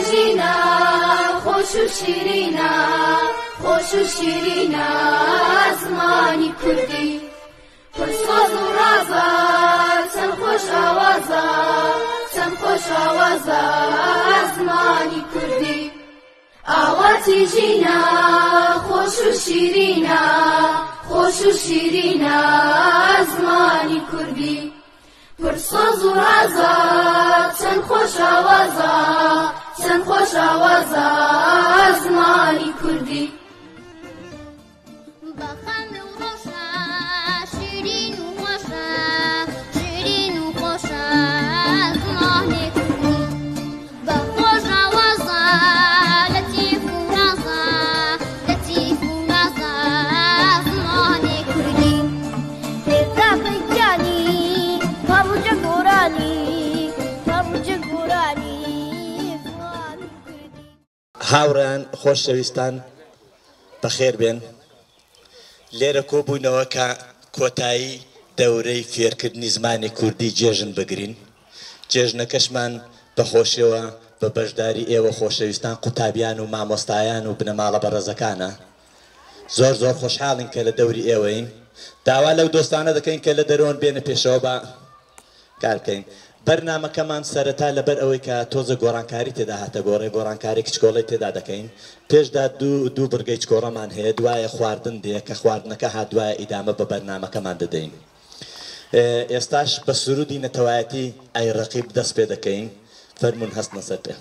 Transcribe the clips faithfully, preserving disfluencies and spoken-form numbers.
جينا خوش وشيرينا خوش وشيرينا زماني كردي فرصاز ورازا سم خوش آوازا سم خوش آوازا زماني كردي آواتي جينا خوش وشيرينا خوش وشيرينا زماني كردي فرصاز ورازا سم خوش آوازا سم خوش آوازا زماني كردي هاوران خۆشەویستان بەخێر بێن لێرە کۆبوونەوە کە کۆتایی دەورەی فێرکردنی زمانی کوردی جێژن بگرین جێژنەکەشمان بەخۆشیەوە بە بەشداری ئێوە خۆشەویستان قوتابیان و مامۆستایان و بنەماڵە بەڕێزەکانە زۆر زۆر خۆشحاڵین کە لە دەوری ئێوەین داوا لەو دۆستانە دەکەین کە لە دەرۆن بێنە پێشەوە بە کار بکەین بەرنامەکەمان سەرەتا لەبەر ئەوەی کە تۆزە گۆڕانکاری تێدا هاتە گۆڕێ گۆڕانکاری کچکۆڵی تێدا دەکەین پێشدا دوو دوو بڕگەی چکۆڕەمان هەیە دوایە خواردن دێ کە خواردنەکە هات دوایە ئیدامە بە بەرنامەکەمان دەدەین ئێستاش بە سرودی نەتەوایەتی ئەی ڕەقیب دەست پێ دەکەین فەرموون هەستنە سەر پێ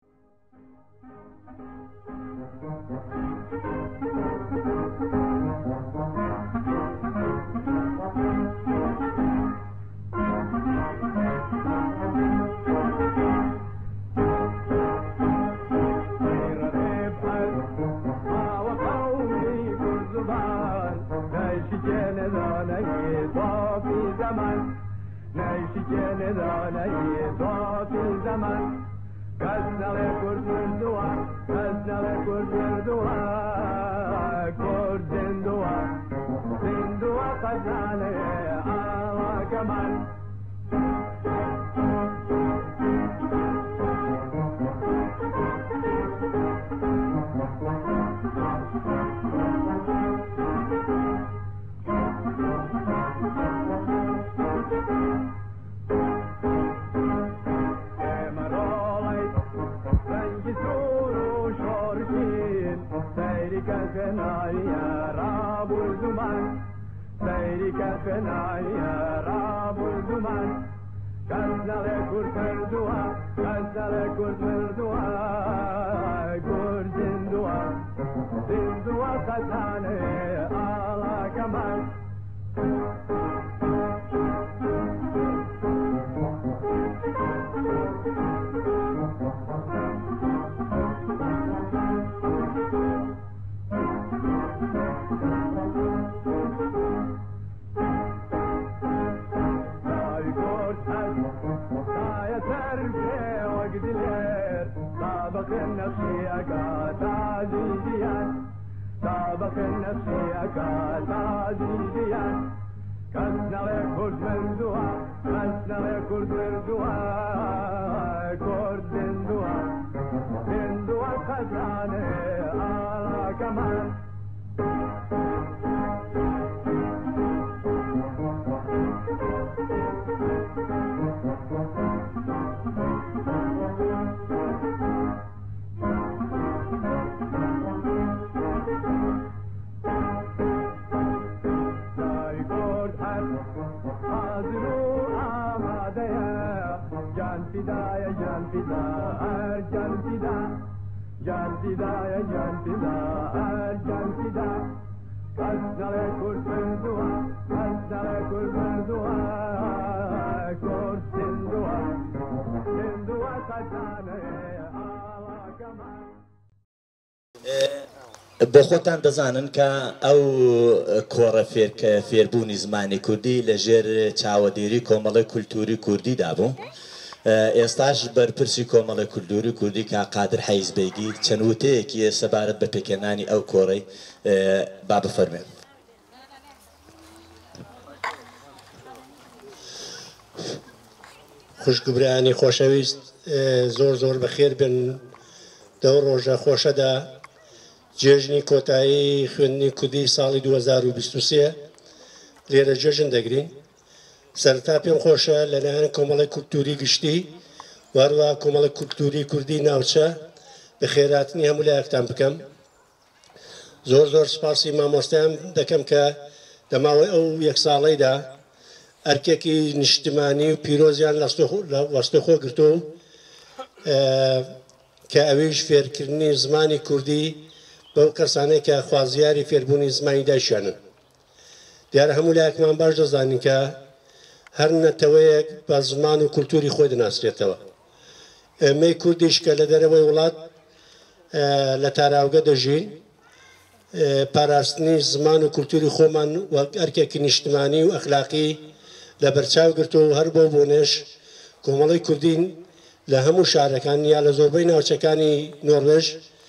بۆ خۆتان دەزانن کە ئەو کۆڕە فێربوونی زمانی کوردی لەژێر چاوەدێری کۆمەڵی کولتوری کوردیدا بوو ئێستاش بەرپرسی کۆمەڵی کولتوری کوردی کە قادر حەیزبەیگی چەند وتەیەکی سەبارەت بە پێکهێنانی ئەو کۆڕەی با بفەرمێن. خوشکبرانی خۆشەویست زۆر زۆر بەخێر بن دەو ڕۆژە خۆشەدا جێژنی کۆتایی خوێندنی کوردی ساڵی دوو هەزار و بیست و سێ لێرە جێژن دەگرین. سەرەتا پێم خۆشە لەلایەن کۆمەڵی کولتوری گشتی واروە کۆمەڵی کولتوری کوردی ناوچە بە خێراتنی هەموو لایەکتان بکەم. زۆر زۆر سپاسی مامۆستایان دەکەم کە دەماوەی ئەو یەک ساڵەیدا ئەرکێکی نیشتمانی و پیرۆزیان لە وەستەخۆ گرتو کە ئەویش فێرکردنی زمانی کوردی بەو کەسانەی کە خوازیاری فێربوونی زمانی دایشیانن. دیارە هەموو لایەکمان باش دەزانین کە هەر نەتەوەیەک بە زمان و کولتوری خۆی دەناسرێتەوە. ئێمەی کوردیش کە لە دەرەوەی وڵات لە تاراوگە دەژین، پاراستنی زمان و کولتوری خۆمان وەک ئەرکێکی نیشتمانی و ئەخلاقی لە بەرچاو گرتو و هەر بۆ بۆنێش کۆمەڵی کوردین لە هەموو شارەکان یا لە زۆربەی ناوچەکانی نۆروێژ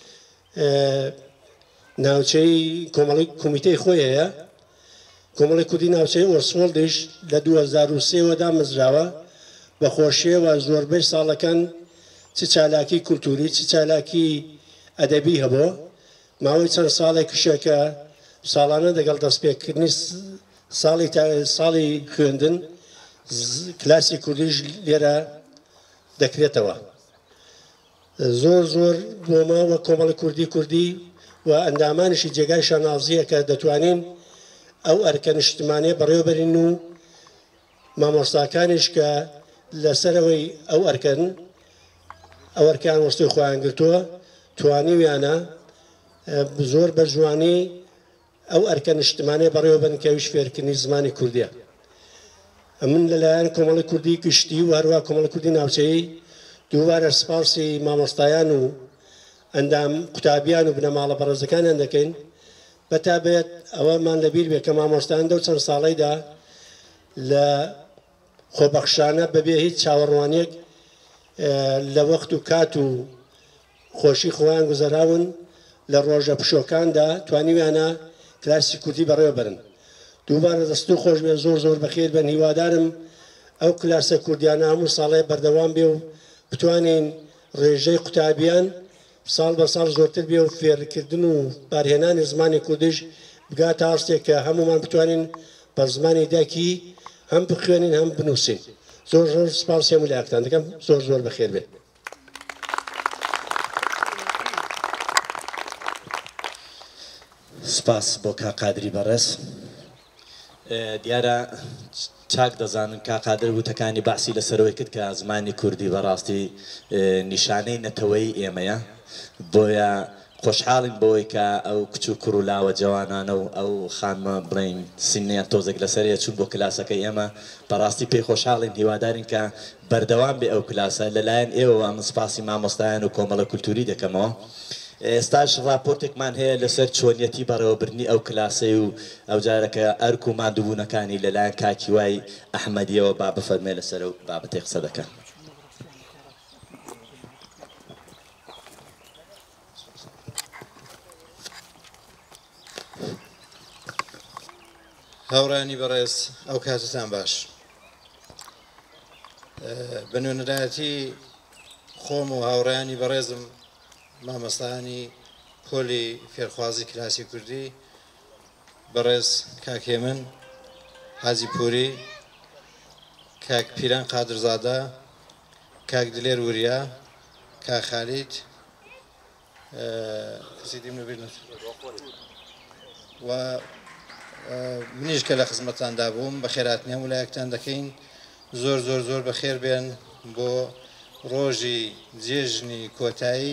ناوچەی کۆمەڵی کۆمیتەی خۆی هەیە. کۆمەڵی کوردی ناوچەی ئۆرسفۆڵدیش لە دوو هەزار و سێ وەدا مزراوە بە خۆشیەوە زۆربەی ساڵەکان چ چالاکی کولتوری چ چالاکی ئەدەبی هەبوو. ماوەی چەند ساڵێک کشەکە ساڵانە دەگەڵ دەستپێکردنی ساڵی ساڵی خوێندن کلاسی کوردیش لێرە دەکرێتەوە. زۆر زۆر بۆمە وە کۆمەڵی کوردی کوردی و ئەندامانیشی جێگای شەنازیە کە دەتوانین ئەو ئەرکە نیشتمانیە بەڕێوەبەرین و مامۆستاکانیش کە لەسەرەوەی ئەو ئەرکەن ئەو ئەرکیان وەستەی خۆیان گرتووە توانیویانە زۆر بە جوانی ئەو ئەرکە نیشتمانیە بەڕێوەبەرن کە ئەویش فێرکردنی زمانی کوردیە. من لەلایەن کۆمەڵی کوردی گشتی و هەروە کۆمەڵی کوردی ناوچەیی دووبارە سپاسی مامۆستایان و ئەندام قوتابیان و بنەماڵە بەڕێزەکانیان دەکەین. بەتابێت ئەوەمان لەبیر بێت کە مامۆستایان دەو چەند ساڵەیدا لە خۆبەخشانە بەبێ هیچ چاوەڕوانیەک لە وەخت و کات و خۆشی خۆیان گوزەراون لە ڕۆژە پشۆکاندا توانیویانە کلاسی کوردی بەڕێوەبەرن. دووبارە دەست و خۆش بێ زۆر زۆر بەخێر بن. هیوادارم ئەو کلاسە کوردیانە هەموو ساڵێ بەردەوام بێ و بتوانین ڕێژەی قوتابیان ساڵ بە ساڵ زۆرتر بێ و فێرکردن و بارهێنانی زمانی کوردیش بگاتە ئاستێک کە هەمومان بتوانین بە زمانی داکی هەم بخوێنین هەم بنووسین. زۆر زۆر سپاسی هەموو لایەکتان دەکەم. زۆر زۆر بەخێر بێ. سپاس بۆ کاقادری بەڕێز. دیارە چاک دەزانن کاقادر وتەکانی باسی لەسەرەوەی کرد کە زمانی کوردی بەڕاستی نیشانەی نەتەوەی ئێمەیە. بۆیە خۆشحاڵین بۆی کە ئەو کچ و کوڕ و لاوە جوانانە و ئەو خانمە بڵین سینیان تۆزێک لەسەرەیە چوون بۆ کلاسەکەی ئێمە بەڕاستی پێی خۆشحاڵین. هیوادارین کە بەردەوام بێ ئەو کلاسە لەلایەن ئێوە من سپاسی مامۆستایان و کۆمەڵە کولتوری دەکەمەوە. ئێستاش راپۆرتێکمان هەیە لەسەر چۆنیەتی بەڕێوەبردنی ئەو کلاسەی و ئەو جارەکە ئەرک و مادووبوونەکانی لەلایەن کاکی وای ئەحمەدیەوە با بفەرمێ لەسەر و بابەتێک قسە دەکەن. هاوڕانی بەڕێز ئەو کاتتان باش. بە نوێنەرایەتی خۆم و هاوڕێیانی بەڕێزم مامۆستایانی پۆلی فێرخوازی کلاسی کوردی بەڕێز کاکێ من حاجی پووری، کاک پیران قادرزادە، کاک دلێر وریا، کاک خالید و منیش کە لە خزمەتاندا بووم بە خێراتنی هەموو لایەکتان دەکەین. زۆر زۆر زۆر بەخێر بێن بۆ ڕۆژی جێژنی کۆتایی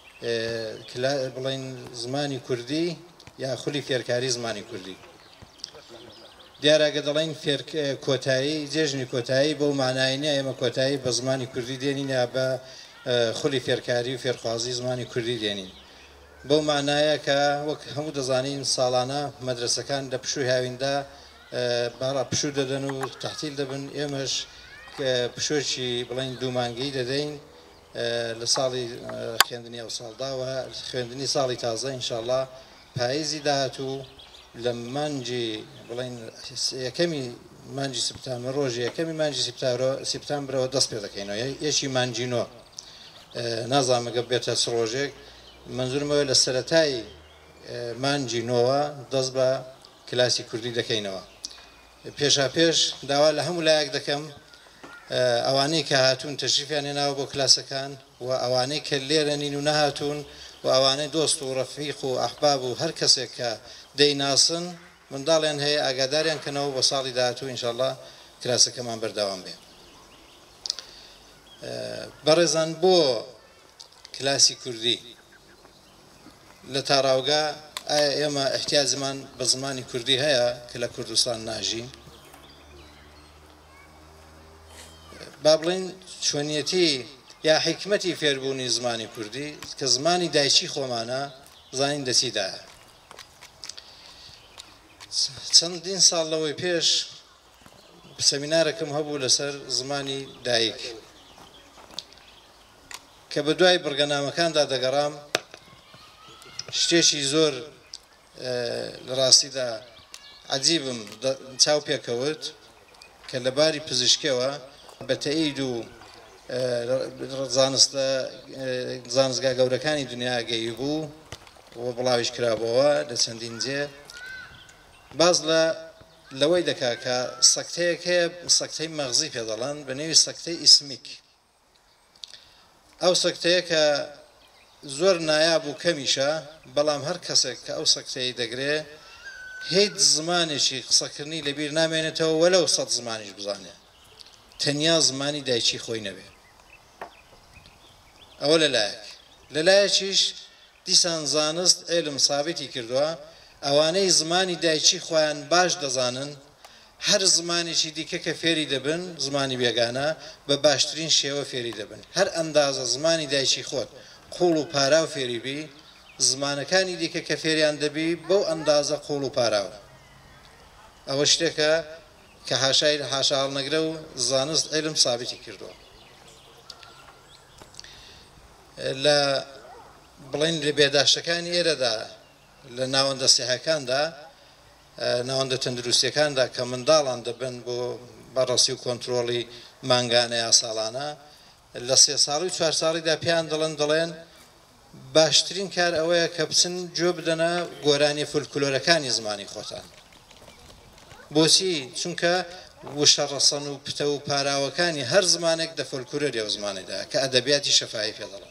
بڵین زمانی کوردی یا خولی فێرکاری زمانی کوردی. دیارەگە دەڵێن کۆتایی جێژنی کۆتایی بەو ماناینە ئێمە کۆتایی بە زمانی کوردی دێنین یا بە خولی فێرکاری و فێرخوازی زمانی کوردی دێنین. بەو مانایە کە وەک هەموو دەزانین ساڵانە مەدرسەکان لە پشووی هاویندا باڕ پشوو دەدەن و تەحتیل دەبن. ئێمەش پشۆکی بڵین دوومانگی دەدەین لە ساڵی خوێندنی ئەو ساڵداوە خوێندنی ساڵی تازە ئینشاءڵڵا پاییزی داهاتوو لە مانجی بڵین یەکەمی مانجی سپتامبر ڕۆژی یەکەمی مانجی سپتامبرەوە دەست پێ دەکەینەوە یەکی مانجینۆ نازانم ئەگە بێتە ڕۆژێک منزورمەوە لە سەرەتای مانجی نۆوە دەست بە کلاسی کوردی دەکەینەوە. پێشا پێش داوا لە هەموو لایەک دەکەم ئەوانەی کە هاتوون تەشریفیان هێناوە بۆ کلاسەکان و ئەوانەی کە لێرە نین و نەهاتوون و ئەوانەی دۆست و ڕەفیق و ئەحباب و هەر کەسێک کە دەیناسن منداڵیان هەیە ئاگاداریان کەنەوە بۆ ساڵی داهاتوو ئینشاءڵڵا کلاسەکەمان بەردەوام بێ. بەڕێزان بۆ کلاسی کوردی لە تاڕاوگا ئایا ئێمە احتیاجمان بە زمانی کوردی هەیە کە لە کوردستان ناژین؟ با بڵێن چۆنیەتی یا حکمەتی فێربوونی زمانی کوردی کە زمانی دایکی خۆمانە زانین دەچیدایە. چەندین ساڵ لەوەی پێش سەمینارێکم هەبوو لەسەر زمانی دایک کە بە دوای بڕگەنامەکاندا دەگەڕام شتێکی زۆر لە ڕاستیدا عەجیبم چاو پێکەوت کە لە باری پزیشکیەوە بە تەئید و زانستگا گەورەکانی دنیا گەی بوو و بڵاویش کرابەوە لە چەندین جێ باز لە لەوەی دەکا کە سەکتەیەک هەیە سەکتەی مەغزی پێ دەڵێن بە نێوی سەکتەی ئیسمیک. ئەو سەکتەیە کە زۆر نایاب و کەمیشە بەڵام هەر کەسێک کە ئەو سەکتەی دەگرێ هیچ زمانێکی قسەکردنی لەبیر نامێنێتەوە وەلەو سەد زمانیش بزانێ تەنیا زمانی دایکی خۆی نەبێ. ئەوە لەلایەک لەلایەکیش دیسان زانست عێلم سابیتی کردووە ئەوانەی زمانی دایکی خۆیان باش دەزانن هەر زمانێکی دیکە کە فێری دەبن زمانی بێگانە بە باشترین شێوە فێری دەبن. هەر ئەندازە زمانی دایکی خۆت قوڵ و پارا و فێریبی زمانەکانی دیکە کە فێریان دەبی بەو ئەندازە قوڵ و پاراوە. ئەوە شتێکە کە حاشای حاشا هەڵنەگرە و زانست عێلم سابیتی کردووە. لە بڵین لە بێداشتەکانی ئێرەدا لە ناوەندە سیحەکاندا ناوەندە تەندروستیەکاندا کە منداڵان دەبن بۆ بەڕاستی و کۆنتترۆڵی مانگانە یا ساڵانە لە سێ ساڵی و چوار ساڵیدا پیان دەڵێن دەڵێن باشترین کار ئەوەیە کە بچن گوێ بدەنە گۆرانی فولکلۆرەکانی زمانی خۆتان. بۆچی؟ چونکە وشە ڕەسەن و پتە و پاراوەکانی هەر زمانێک دە فۆلکلۆری ئەو زمانێدا کە ئەدەبیاتی شەفاهی پێ دەڵێن.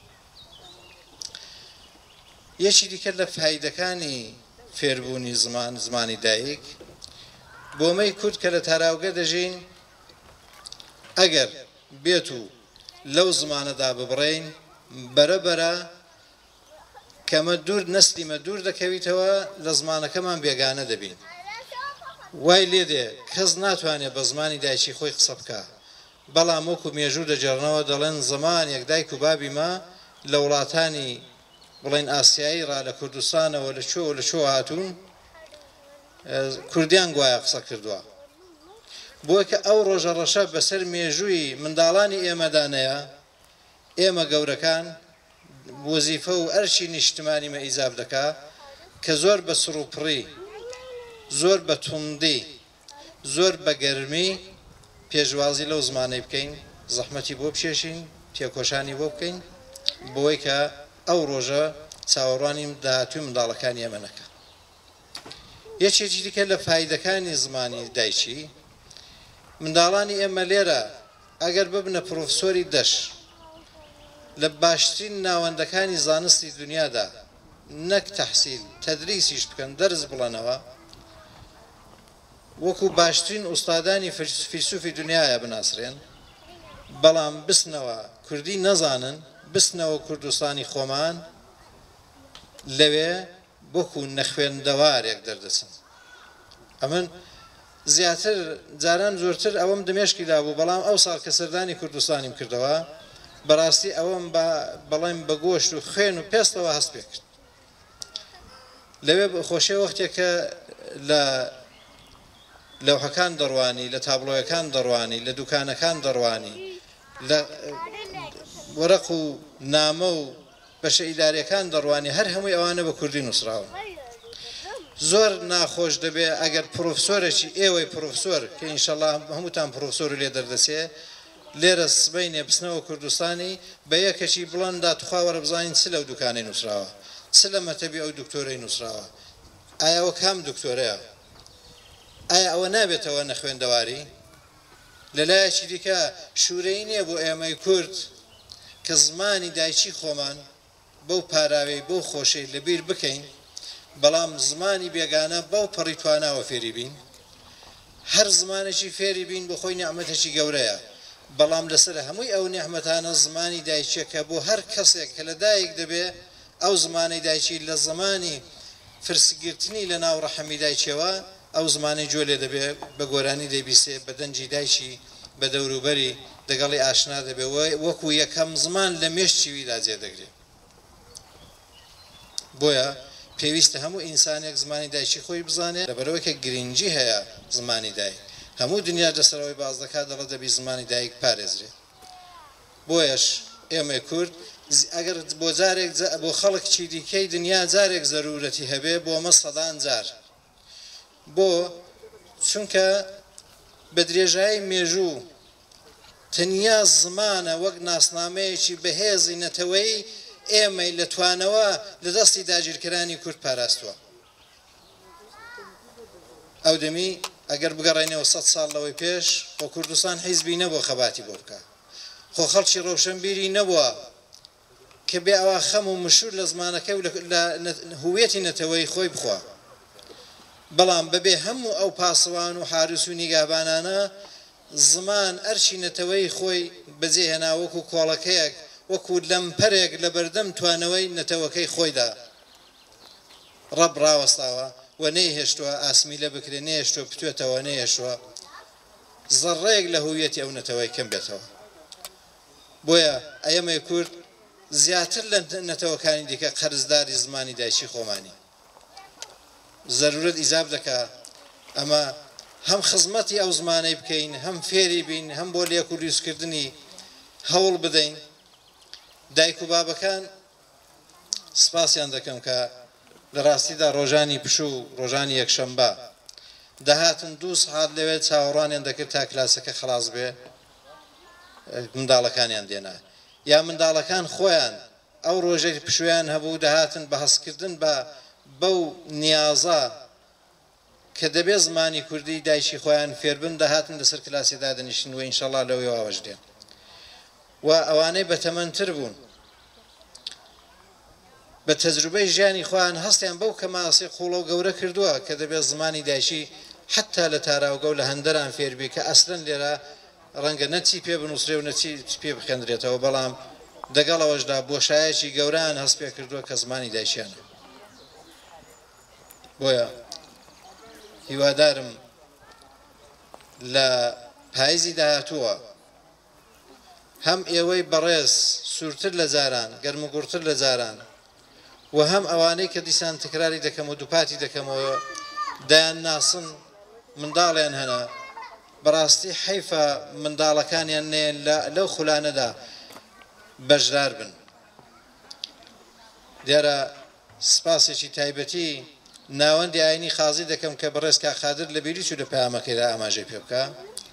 یەکی دیکە لە فایدەکانی فێربوونی زمان زمانی دایک بۆمەی کورد کە لە تاراوگە دەژین ئەگەر بێت و لەو زمانەدا ببڕین بەرەبەرە کەمە دوور نەسلیمە دوور دەکەویتەوە لە زمانەکەمان بێگانە دەبین. وای لێ دێ کەس ناتوانێت بە زمانی دایکی خۆی قسە بکە بەڵام وەکو مێژوو دەجێڕنەوە دەڵێن زمانێک دایک و بابی ما لە وڵاتانی بڵێن ئاسیایی ڕا لە کوردستانەوە لە چۆ لە چۆ هاتوون کوردیان گوایە قسە کردووە. بۆیە کە ئەو ڕۆژە ڕەشە بەسەر مێژووی منداڵانی ئێمەدانەیە ئێمە گەورەکان وەزیفە و ئەرشی نیشتمانی مە ئیزاب دەکا کە زۆر بە سروپڕی زۆر بە توندی زۆر بە گەرمی پێشوازی لەو زمانەی بکەین زەحمەتی بۆ بچێشین تێکۆشانی بۆ بکەین بۆی کە ئەو ڕۆژە چاوەڕوانی داهاتووی منداڵەکانی ئێمە نەکە. یەکێکی دیکە لە فایدەکانی زمانی دایکی منداڵانی ئێمە لێرە ئەگەر ببنە پرۆفسۆری دەش لە باشترین ناوەندەکانی زانستی دنیادا نەک تەحسیل تەدریسیش بکەن دەرز بڵێنەوە وەکو باشترین ئوستادانی فیلسوفی دنیاە بناسرێن بەڵام بستنەوە کوردی نەزانن بستنەوە کوردستانی خۆمان لەوێ بۆکو نەخوێندەوارێک دەردەچن. ئەمن زیاتر جاران زۆرتر ئەوەم دمێشکیدا بوو بەڵام ئەو ساڵ کە سەردانی کوردستانیم کردەوە بەڕاستی ئەوەم بەڵێم بە گۆشت و خوێن و پێستەوە هەست پێ کرد. لەوێ خۆشیە وەختێک کە لە لەوحەکان دەڕوانی لە تابلۆیەکان دەڕوانی لە دوکانەکان دەڕوانی لە وەرەق و نامە و بەشە ئیدارەکان دەڕوانی هەر هەمووی ئەوانە بە کوردی نووسراوە. زۆر ناخۆش دەبێ ئەگەر پرۆفسۆرێکی ئێوەی پرۆفسۆر کە ئینشەڵڵا هەمووتان پرۆفسۆر لێ دەردەچێ لێرە سبەینێ بچنەوە کوردستانی بە یەکێکی بڵەندا توخوا وەرە بزانین چ لەو دوکانەی نووسراوە، چ لە مەتەبی ئەو دکتۆرەی نووسراوە، ئایا ئەوە کام دکتۆرەیە؟ ئایا ئەوە نابێتەوە نەخوێندەواری؟ لەلایەکی دیکە شوورەی نییە بۆ ئێمەی کورد کە زمانی دایکی خۆمان بەو پاراوەی بەو خۆشەی لەبیر بکەین، بەڵام زمانی بێگانە بەو پەڕی تواناوە فێری بین. هەر زمانێکی فێری بین بە خۆی نیعمەتێکی گەورەیە، بەڵام لەسەر هەمووی ئەو نیعمەتانە زمانی دایکێکە بۆ هەر کەسێک کە لە دایک دەبێ ئەو زمانی دایکی لە زمانی فرسگرتنی لە ناو ڕەحەمی دایکەوە ئەو زمانی جۆ لێ دەبێ بە گۆرانی دەیبیسێ بە دەنجی دایکی بە دەوروبەری دەگەڵی ئاشنا دەبێ وەکو یەکەم زمان لە مێشتیویدا جێدەگرێت. بۆیە پێویستە هەموو ئینسانێک زمانی دایکی خۆی بزانێت، لەبەرەوەی کە گرنگی هەیە زمانی دایک. هەموو دنیا دەسەرەوەی باز دەکات دەڵێ دەبی زمانی دایک پارێزرێت. بۆیەش ئێمە کورد ئەگەر بۆ جارێک بۆ خەڵکی دیکەی دنیا جارێک زەرورەتی هەبێ بۆ مە سەدان جار، بۆ چونکە بە درێژایی مێژوو تەنیا زمانە وەک ناسنامەیەکی بەهێزی نەتەوەی ئێمەی لە توانەوە لە دەستی داگیرکەرانی کورد پاراستووە. ئەو دەمی ئەگەر بگەڕێنەوە سەد ساڵ لەوەی پێش خۆ کوردستان حیزبی نەبووە خەباتی بۆ بکە، خۆ خەڵکی ڕەوشەنبیری نەبووە کە بێ ئەوە خەم و مشور لە زمانەکە و لە هویەتی نەتەوەی خۆی بخوا. بەڵام بەبێ هەموو ئەو پاسەوان و حارس و نیگابانانە زمان ئەرچی نەتەوەی خۆی بەجێهێنا وەکو کۆڵەکەیەک وەکو لەمپەرێک لە بەردەم توانەوەی نەتەوەکەی خۆیدا ڕەب ڕاوەستاوە و نەیهێشتووە ئاسمی لە بکرێ، نەهێشتووە بتوێتەوە، نەهێشتووە زەڕەیەک لە هویەتی ئەو نەتەوەی کەم بێتەوە. بۆیە ئەمەی کورد زیاتر لە نەتەوەکانی دیکە قەرزداری زمانی دایکی خۆمانی زەرورەت ئیزاب دەکا ئەمە هەم خزمەتی ئەو زمانەی بکەین، هەم فێری بین، هەم بۆ لێک و لیوسکردنی هەوڵ بدەین. دایک و بابەکان سپاسیان دەکەم کە لە ڕاستیدا ڕۆژانی پشوو ڕۆژانی یەکشەمبە دەهاتن دوو سەعات لەوێ چاوەڕوانیان دەکرد تا کلاسەکە خلاص بێ، منداڵەکانیان دێنا یا منداڵەکان خۆیان ئەو ڕۆژەی پشویان هەبوو دەهاتن بە هەستکردن بە بەو نیازە کە دەبێ زمانی کوردی دایکی خۆیان فێربن دەهاتن لەسەر کلاسیدا دەنیشتن و ئینشەڵڵا لەوەی واوەش دێن. و ئەوانەی بەتەمەنتر بوون بە تەجروبەی ژیانی خۆیان هەستیان بەو کە ماسی قوڵە و گەورە کردووە کە دەبێت زمانی دایکی حتا لە تاراوگە و لە هەندەران فێربی کە ئەسلەن لێرە ڕەنگە نەچی پێ بنووسرێ و نەچی پێ بخێنرێتەوە، بەڵام دەگەڵەوەشدا بۆشایەکی گەوران هەست پێ کردووە کە زمانی دایکیانە. بۆیە هیوادارم لە پاییزی داهاتووە هەم ئێوەی بەڕێز سوورتر لە جاران گەرموگوڕتر لە جاران و هەم ئەوانەی کە دیسان تکراری دەکەم و دووپاتی دەکەمەوە دایان ناسن منداڵیان هەنا بەڕاستی حیفە منداڵەکانیان نێن لەو خولانەدا بەشدار بن. دیارە سپاسێکی تایبەتی ناوەندی ئاینی خازی دەکەم کە بەڕێز کاخادر لە بیری چوو لە پەیامەکەیدا ئاماژەی پێ بکە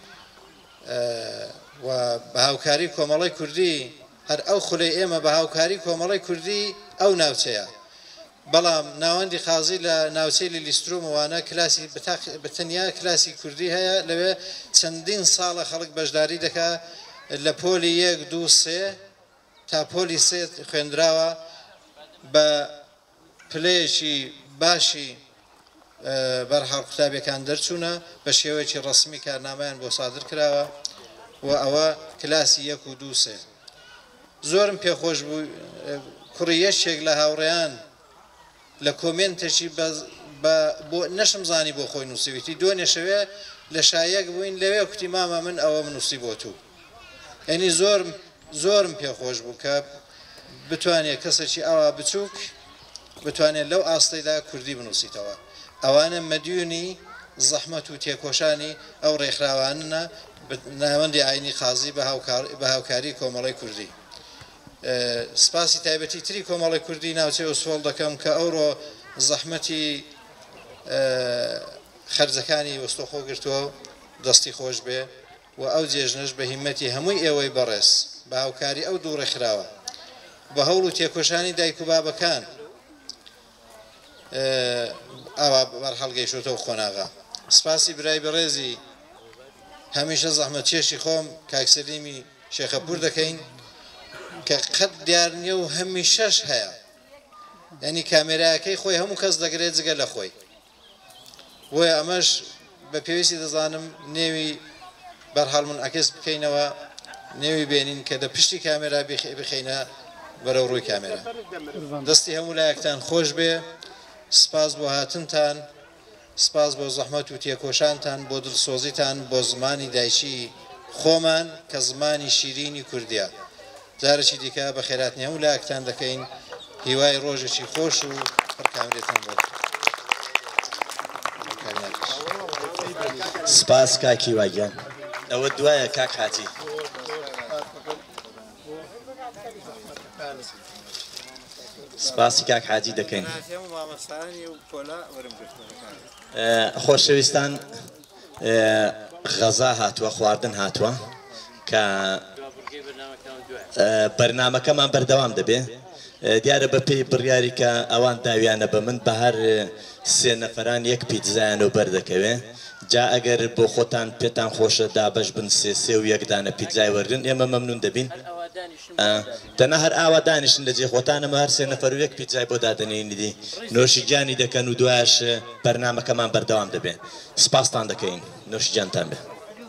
و بە هاوکاری کۆمەڵی کوردی هەر ئەو خولەی ئێمە بە هاوکاری کۆمەڵی کوردی ئەو ناوچەیە، بەڵام ناوەندی خازی لە ناوچەی لە لیسترومەوانە کلاسی بەتەنیا کلاسی کوردی هەیە لەوێ چەندین ساڵە خەڵک بەشداری دەکا لە پۆلی یەک دوو سێ تا پۆلی سێ خوێندراوە بە پلەیەکی باشی بەرهەڵ قوتابیەکان دەرچوونە بە شێوەیەکی ڕسمی کارنامەیان بۆ سادر کراوە و ئەوە کلاسی یەک و دوو سێ. زۆرم پێخۆش بوو کوڕی یەشێک لە هاوڕێیان لە کۆمنتێکی بۆ نەشم زانی بۆ خۆی نووسیویتی دۆ نێشەوێ لە شایەک بووین لەوێ کوتی مامە من ئەوە منووسی بۆ تو. ئەنی زۆرم زۆرم پێخۆش بوو کە بتوانێت کەسێکی ئاوا بچووک بتوانێت لەو ئاستەیدا کوردی بنووسیتەوە. ئەوانە مەدیونی زەحمەت و تێکۆشانی ئەو ڕێکخراوانە ناوەندی ئاینی خازی بە هاوکاری کۆمەڵی کوردی. سپاسی تایبەتی تری کۆمەڵی کوردی ناوچەی ئوسفۆڵ دەکەم کە ئەوڕۆ زەحمەتی خەرجەکانی وەستۆخۆ گرتووە دەستی خۆش بێ و ئەو جێژنەش بە هیمەتی هەمووی ئێوەی بەڕێز بە هاوکاری ئەو دوو ڕێکخراوە بە هەوڵ و تێکۆشانی دایک و بابەکان ئەوە بەرهەڵگەیشتەوە خۆناغا. سپاسی برای بەڕێزی هەمیشە زەحمەت چێشی خۆم کاک سەلیمی شێخەپور دەکەین کە قەت دیار نییە و هەمیشەش هەیە، یعنی کامێرایەکەی خۆی هەموو کەس دەگرێت جگە لە خۆی. وە ئەمەش بە پێویستی دەزانم نێوی بەرهەڵ منعەکس بکەینەوە، نێوی بێنین کە دە پشتی کامێرا بخەینە بەرەو ڕووی کامێرا. دەستی هەموو لایەکتان خۆش بێ. سپاس بۆ هاتنتان، سپاس بۆ زەحمەت و تێکۆشانتان، بۆ دڵسۆزیتان بۆ زمانی دایکی خۆمان کە زمانی شیرینی کوردیە. جارێکی دیکە بە خێراتنی هەموو لایەکتان دەکەین. هیوای ڕۆژێکی خۆش و پڕکامرێتان بۆ. سپاس کاکی واگیان. ئەوە دوایە کاک هاتی. سپاسی کاک حاجی دەکەین. خۆشەویستان، غەزا هاتووە، خواردن هاتووە کە بەرنامەکەمان بەردەوام دەبێ. دیارە بە پێی بڕیاری کە ئەوان داویانە بە من بە هەر سێ نەفەران یەک پیتزایان و بەردەکەوێ. جا ئەگەر بۆ خۆتان پێتان خۆشە دابەش بن سێ سێ و یەکدانە پیتزای وەرگن ئێمە مەمنون دەبین. تەنە هەر ئاوا دانیشن لە جێ خۆتانەمە هەر سێ نەفەر و یەک پیتزای بۆ دادەنێنیدی نۆشیجانی دەکەن و دوایش بەرنامەکەمان بەردەوام دەبێ. سپاستان دەکەین. نۆشیجانتان بێ.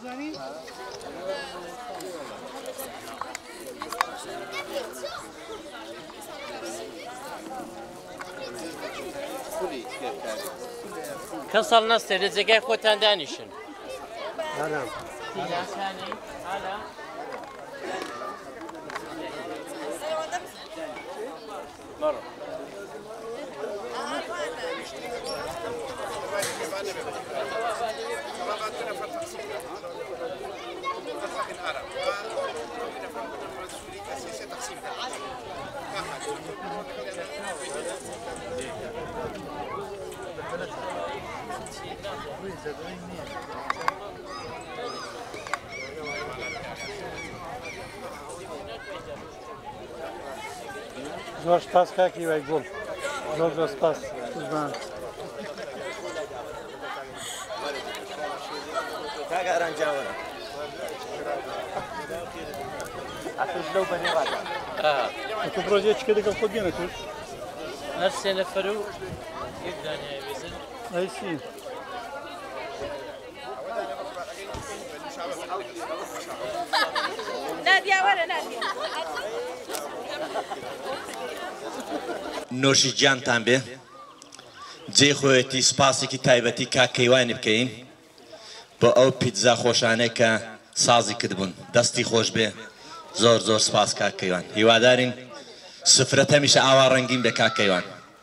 کەسەڵ نەستێ لە جێگای خۆتان دانیشن. زۆر سپاس کاکی وای گوڵ، زۆر زۆر سپاس. تو پرۆژەیەکی دەگەڵ خۆت بێنە توش هەر سێ نەفەر و یەک دانیای بێزن. ئەیسی نادیا وەرە نادیا. نۆشیجانتان بێ. جێ خۆیەتی سپاسێکی تایبەتی کاک کەیوانی بکەین بۆ ئەو پیتزا خۆشانەی کە سازی کردبوون. دەستی خۆش بێ. زۆر زۆر سپاس کاک کەیوان. هیوادارین سفرەت هەمیشە ئاوا ڕەنگین بێ کاک کەیوان.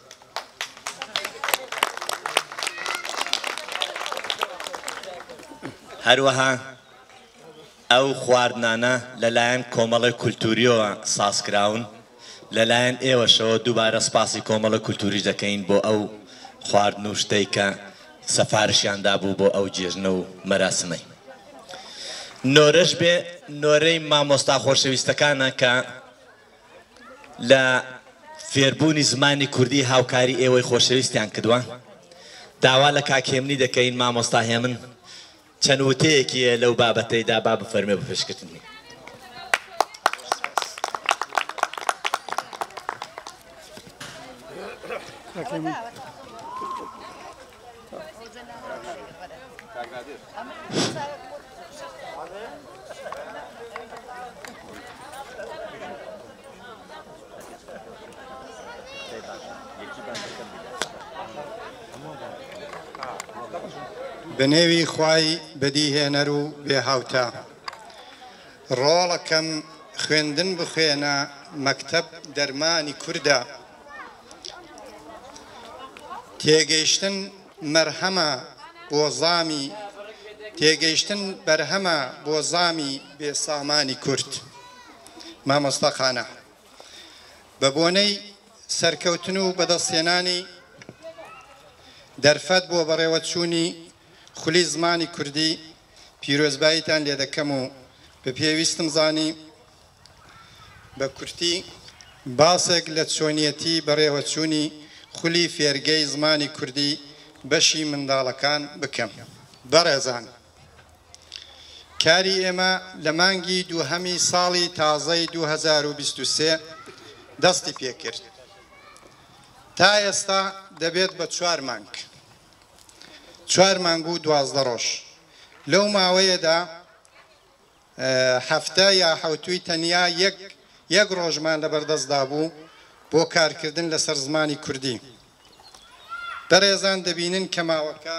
هەروەها ئەو خواردنانە لەلایەن کۆمەڵی کولتوریەوە سازکراون. لەلایەن ئێوەشەوە دووبارە سپاسی کۆمەڵە کولتوری دەکەین بۆ ئەو خواردن و شتەی کە سەفارشیاندا بوو بۆ ئەو جێژنە و مەراسمەی. نۆرەش بێ نۆرەی مامۆستا خۆشەویستەکانە کە لە فێربوونی زمانی کوردی هاوکاری ئێوەی خۆشەویستیان کردووە. داوا لە کاکێمنی دەکەین مامۆستا هێمن چەند وتەیەکی لەو بابەتەیدا با بفەرمێ بە پێشکردنی. بنێوی خوای بەدیهێنەر و بێهاوتا ڕۆڵەکەم خوێندن بخوێنە مەکتەب دەرمانی کووردە تێگەیشتن مەرهەمە بۆ زامی تێگەیشتن بەرهەمە بۆ زامی بێسامانی کورد. مامۆستا خانە بە بۆنەی سەرکەوتن و بەدەستهێنانی دەرفەت بۆ بەڕێوەچوونی خولی زمانی کوردی پیرۆزباییتان لێ دەکەم و بە پێویستم زانی بە کورتی باسێک لە چۆنیەتی بەڕێوەچوونی خولی فێرگەی زمانی کوردی بەشی منداڵەکان بکەم. بەڕێزان، کاری ئێمە لە مانگی دووهەمی ساڵی تازەی دوو هەزار و بیست و سێ دەستی پێکرد. تا ئێستا دەبێت بە چوار مانگ چوار مانگ و دوازدە ڕۆژ. لەو ماوەیەدا هەفتە یا حەوتوی تەنیا یەک ڕۆژمان لەبەردەستدا بوو بۆ کارکردن لەسەر زمانی کوردی. بەڕێزان، دەبینن کە ماوەکە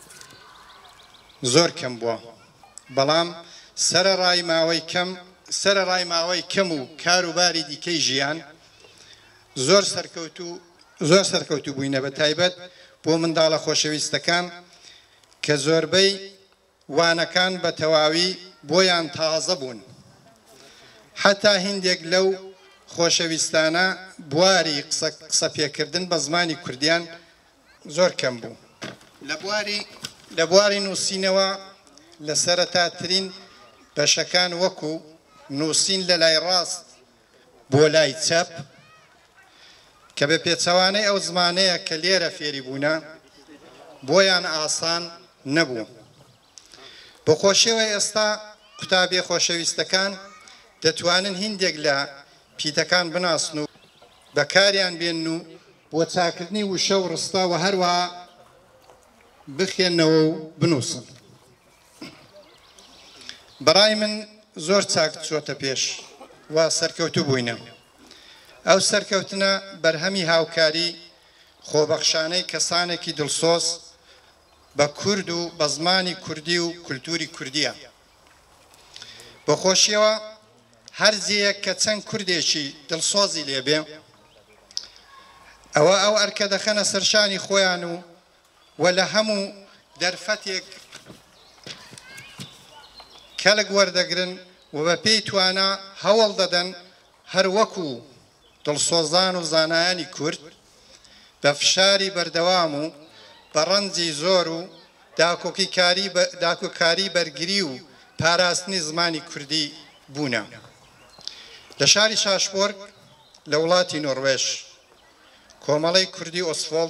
زۆر کەم بووە، بەڵام سەرەڕای ماوەی کەم سەرەڕای ماوەی کەم و کاروباری دیکەی ژیان زۆر سەرکەوتوو زۆر سەرکەوتوو بووینە، بە تایبەت بۆ منداڵە خۆشەویستەکان کە زۆربەی وانەکان بە تەواوی بۆیان تازە بوون. حتا هیندێک لەو خۆشەویستانە بواری قسە پێکردن بە زمانی کوردیان زۆر کەم بوو. لە بواری نووسینەوە لە سەرەتاترین بەشەکان وەکو نووسین لە لای ڕاست بۆ لای چەپ کە بە پێچەوانەی ئەو زمانەیە کە لێرە فێری بوونە بۆیان ئاسان نەبوو. بۆ خۆشیەوەی ئێستا قوتابیە خۆشەویستەکان دەتوانن هیندێک لە پیتەکان بناسن و بەکاریان بێن و بۆ چاکردنی وشە و ڕستە و هەروەها بخێنەوە و بنووسن. بەڕای من زۆر چاک چۆتە پێش و سەرکەوتوو بووینە. ئەو سەرکەوتنە بەرهەمی هاوکاری خۆبەخشانەی کەسانێکی دڵسۆز بە کورد و بە زمانی کوردی و کولتوری کوردیە. بە خۆشیەوە هەر جێیەک کە چەند کوردێکی دڵسۆزی لێبێ ئەوە ئەو ئەرکە دەخەنە سەرشانی خۆیان و وە لە هەموو دەرفەتێک کەلک وەردەگرن و بە پێی توانە هەوڵ دەدەن هەر وەکو دڵسۆزان و زانایانی کورد بە فشاری بەردەوام و بە ڕەنجی زۆر و داکۆکاری بەرگری و پاراستنی زمانی کوردی بوونە. لە شاری شاشبۆرگ لە وڵاتی نۆروێژ کۆمەڵەی کوردی ئۆسفۆڵد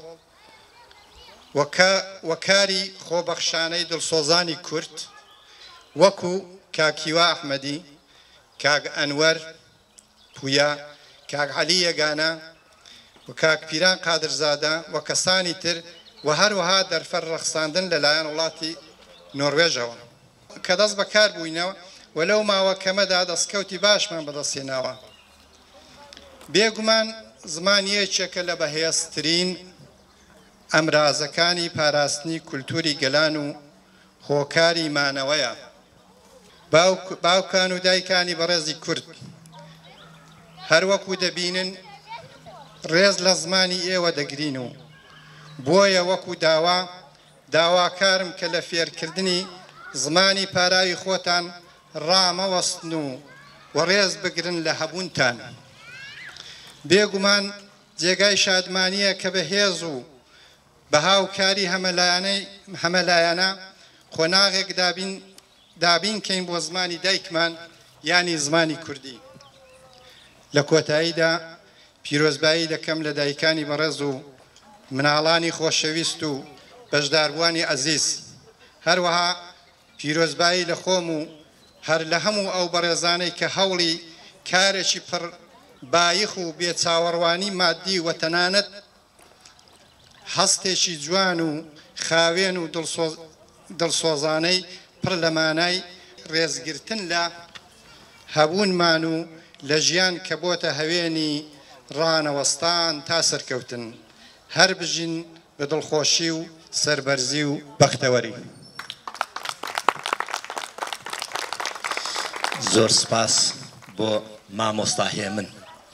وەکاری خۆبەخشانەی دڵسۆزانی کورد وەکو کاکیوا ئەحمەدی، کاک ئەنوەر پویا، کاک عەلی یەگانە و کاک پیران قادرزادە و کەسانی تر و هەروەها دەرفەر ڕەخساندن لەلایەن وڵاتی نۆروێژەوە کە دەست بەکار بووینەوە و لەو ماوە کەمەدا دەستکەوتی باشمان بەدەستێناوە. بێگومان زمانیەکێکە لە بەهێزترین ئەمرازەکانی پاراستنی کولتوری گەلان و هۆکاری مانەوەیە. باوکان و دایکانی بەڕێزی کورد هەروەکو دەبینن ڕێز لە زمانی ئێوە دەگرین و بۆیە وەکو داوا داواکارم کە لە فێرکردنی زمانی پاراوی خۆتان ڕامەوەستن و وەڕێز بگرن لە هەبوونتان. بێگومان جێگای شادمانیە کە بەهێز و بە هاوکاری هەمەلایەنە خۆناغێک دابین کەین بۆ زمانی دایکمان یانی زمانی کوردی. لە کۆتاییدا پیرۆزبایی دەکەم لە دایکانی بەڕێز و مناڵانی خۆشەویست و بەشداربووانی عەزیز، هەروەها پیرۆزبایی لە خۆم و هەر لە هەموو ئەو بەڕێزانەی کە هەوڵی کارێکی پڕ بایخ و بێچاوەڕوانی مادی و تەنانەت هەستێکی جوان و خاوێن و دڵسۆزانەی پڕ لە مانای ڕێزگرتن لە هەبوونمان و لە ژیان کە بۆتە هەوێنی ڕانەوەستان تا سەرکەوتن، هەر بژین بە دڵخۆشی و سەربەرزی و بەختەوەری. زۆر سپاس بۆ مامۆستاهێ من.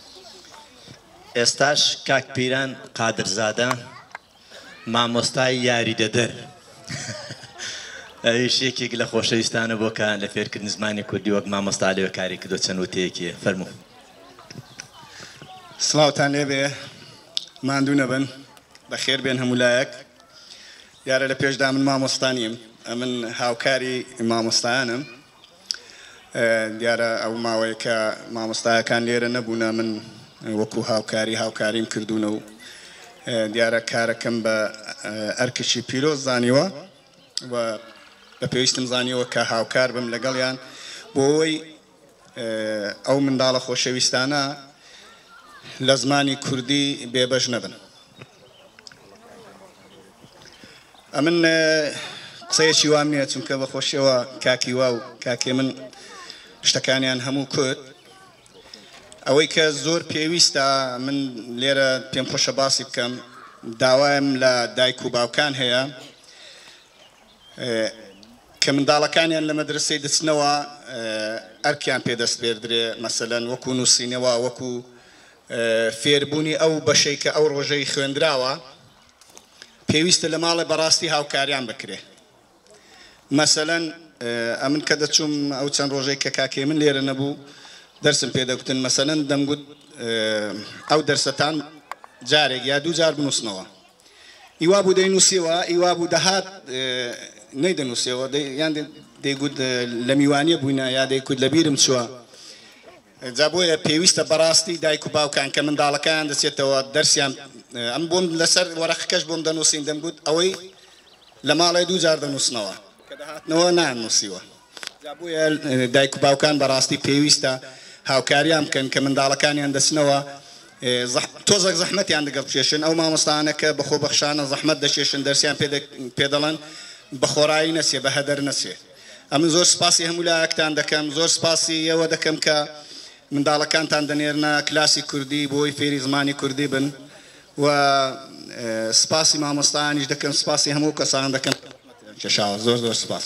ئێستاش کاک پیران قادرزادە مامۆستای یاریدەدەر ئەویش یەکێک لە خۆشەویستانە بۆ کە لە فێرکردن زمانی کوردی وەک مامۆستا لێوە کاری کردو چەند وتەیەکی فەرموو. سڵاوتان لێبێ، ماندوو نەبن، بەخێر بێن هەموو لایەک. یارە لە پێشدا من مامۆستا نیم، من هاوکاری مامۆستایانم دیارە ئەو ماوەیە کە مامۆستایەکان لێرە نەبوونە من وەکو هاوکاری هاوکاریم کردوونە و دیارە کارەکەم بە ئەرکشی پیرۆز زانیوە و بە پێویستم زانیوە کە هاوکار بم لەگەڵیان بۆ ئەوەی ئەو منداڵە خۆشەویستانە لە زمانی کوردی بێبەش نەبن. ئەمن قسەیەکی وام نییە چونکە بەخۆشیەوە کاکی وا و کاکێ من شتەکانیان هەموو کورد ئەوەی کە زۆر پێویستە من لێرە پێم خۆشە باسی بکەم داوایم لە دایک و باوکان هەیە کە منداڵەکانیان لە مەدرسەی دەچنەوە ئەرکیان پێدەست پێدرێ مەسەلەن وەکو نووسینەوە وەکو فێربوونی ئەو بەشەی کە ئەو ڕۆژەی خوێندراوە پێویستە لە ماڵی بەڕاستی هاوکاریان بکرێ. مەسەلەن ئەمن کە دەچووم ئەو چەند ڕۆژەی کە کاکێ من لێرە نەبوو دەرسم پێدەگوتن مەسەلەن دەمگوت ئەو دەرسەتان جارێک یا دوو جار بنووسنەوە ئیوا بوو دەینووسیەوە ئیوا بوو دەهات نەیدەنووسیەوە یان دەیگوت لە میوانیە بووینە یا دەیگوت لە بیرم چووە جا بۆیە پێویستە بەڕاستی دایک و باوکان کە منداڵەکان دەچێتەوە دەرسیان ئەم بۆم لەسەر وەرەقەکەش بۆم دەنووسین دەمگوت ئەوەی لە ماڵی دوو جار دەنووسنەوە کە دەهاتنەوە نانووسیوە. جا بۆیە دایک و باوکان بەڕاستی پێویستە هاوکاریان بکەن کە منداڵەکانیان دەچنەوە تۆزێک زەحمەتیان دەگەڵ بچێشن ئەو مامۆستایانە کە بەخۆ بەخشانە زەحمەت دەچێشن دەرسیان پێ دەڵێن بە خۆڕایی نەچێ بە هەدەر نەچێ. ئەمن زۆر سپاسی هەموو لایەکتان دەکەم زۆر سپاسی ئێوە دەکەم کە منداڵەکانتان دەنێرنە کلاسی کوردی بۆی فێری زمانی کوردی بن و سپاسی مامۆستایانیش دەکەم سپاسی هەموو کەسان دەکەم کێشاوە زۆر زۆر سپاس.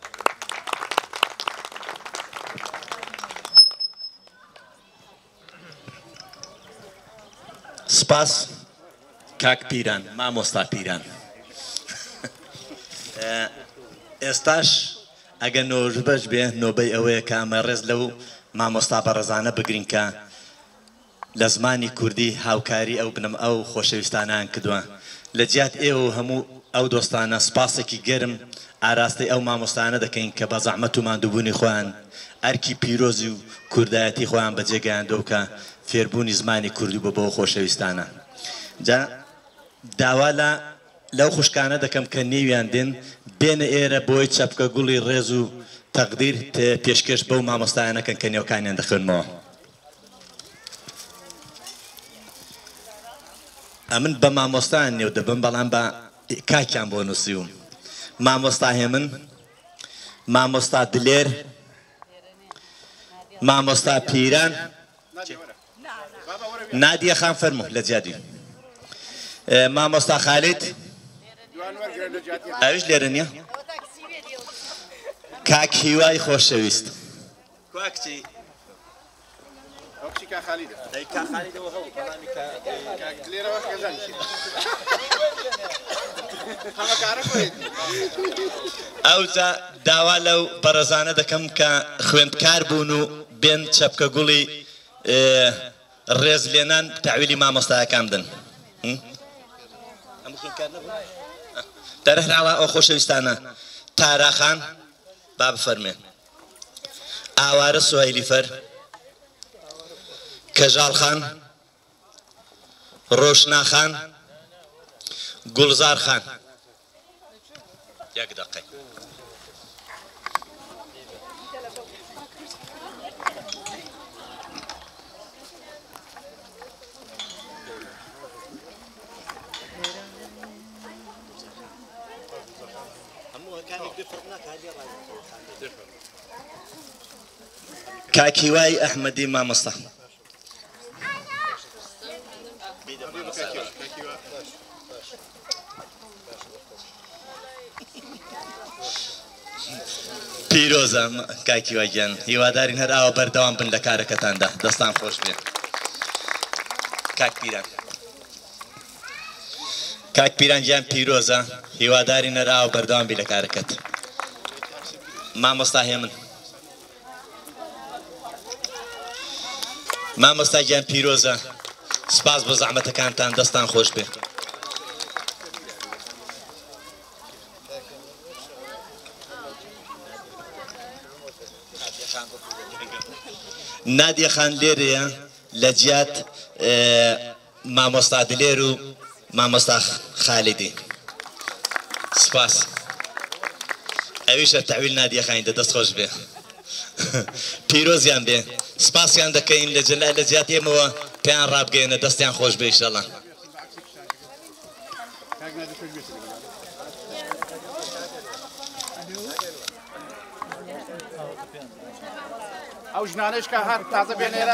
سپاس کاک پیران مامۆستا پیران. ئێستاش ئەگەر نۆژ بەش بێ نۆبەی ئەوەیە کە ئەمە ڕێز لەو مامۆستا بەڕێزانە بگرین کە لە زمانی کوردی هاوکاری ئەو بنم ئەو خۆشەویستانان کردووە لە جیات ئێوە هەموو ئەو دۆستانە سپاسێکی گەرم ئاراستەی ئەو مامۆستانە دەکەین کە بە زەحمەت و ماندووبوونی خۆیان ئەرکی پیرۆزی و کوردایەتی خۆیان بەجێگەیاندەوە کە فێربوونی زمانی کوردی بۆ بۆ خۆشەویستانە. جا داوا لە لەو خوشکانە دەکەم کە نێویان دێن بێنە ئێرە بۆی چەپکە گوڵی ڕێز و تەقدیر پێشکەش بەو مامۆستایانەکەن کە نێوکانیان دەخوێنمەوە. ئەمن بە مامۆستایان نێو دەبم بەڵام بە کاکیان بۆ نووسیوم. مامۆستا هێمن، مامۆستا دلێر، مامۆستا پیران، نادیە خان فەرموو لە جیادی، مامۆستا خالید ئەویش لێرە نییە، کاک هیوای خۆشەویست. ئەوجا داوا لەو بەڕێزانە دەکەم کە خوێندکار بوون و بێن چەپکە گوڵی ڕێز لێنان تەحویلی مامۆستایەکان بدەن. دەرەهراوە ئەو خۆشەویستانە تاراخان با بفەرمێن، ئاوارە سوهەیلی فەر، کەژاڵ خان، ڕۆشنا خان، گوڵزار خان. یەک دەقەی کاکیوای ئەحمەدی مامۆستا. پیرۆزە کاکیوای گیان، هیوادارین هەر ئاوە بەردەوام بن لە کارەکەتاندا. دەستان خۆش بێ. کاک پیران کاک پیران گیان پیرۆزە، هیوادارین هەر ئاوە بەردەوام بی لە کارەکەت. مامۆستا هێمن، مامۆستا گیان پیرۆزە، سپاس بۆ زەحمەتەکانتان. دەستان خۆش بێ. نادیە خان لێرەیە لە جیات مامۆستا دلێر و مامۆستا خالیدی سپاس ئەویشە تەحویل نادیە خانیدە دەست خۆش بێ پیرۆزیان بێ سپاسیان دەکەین لە جەلای لە جیات ئێمەوە پێیان ڕابگەێنە دەستیان خۆش بێ ئینشەڵڵا ئەو ژنانەش کە هەر تازە بێنێرە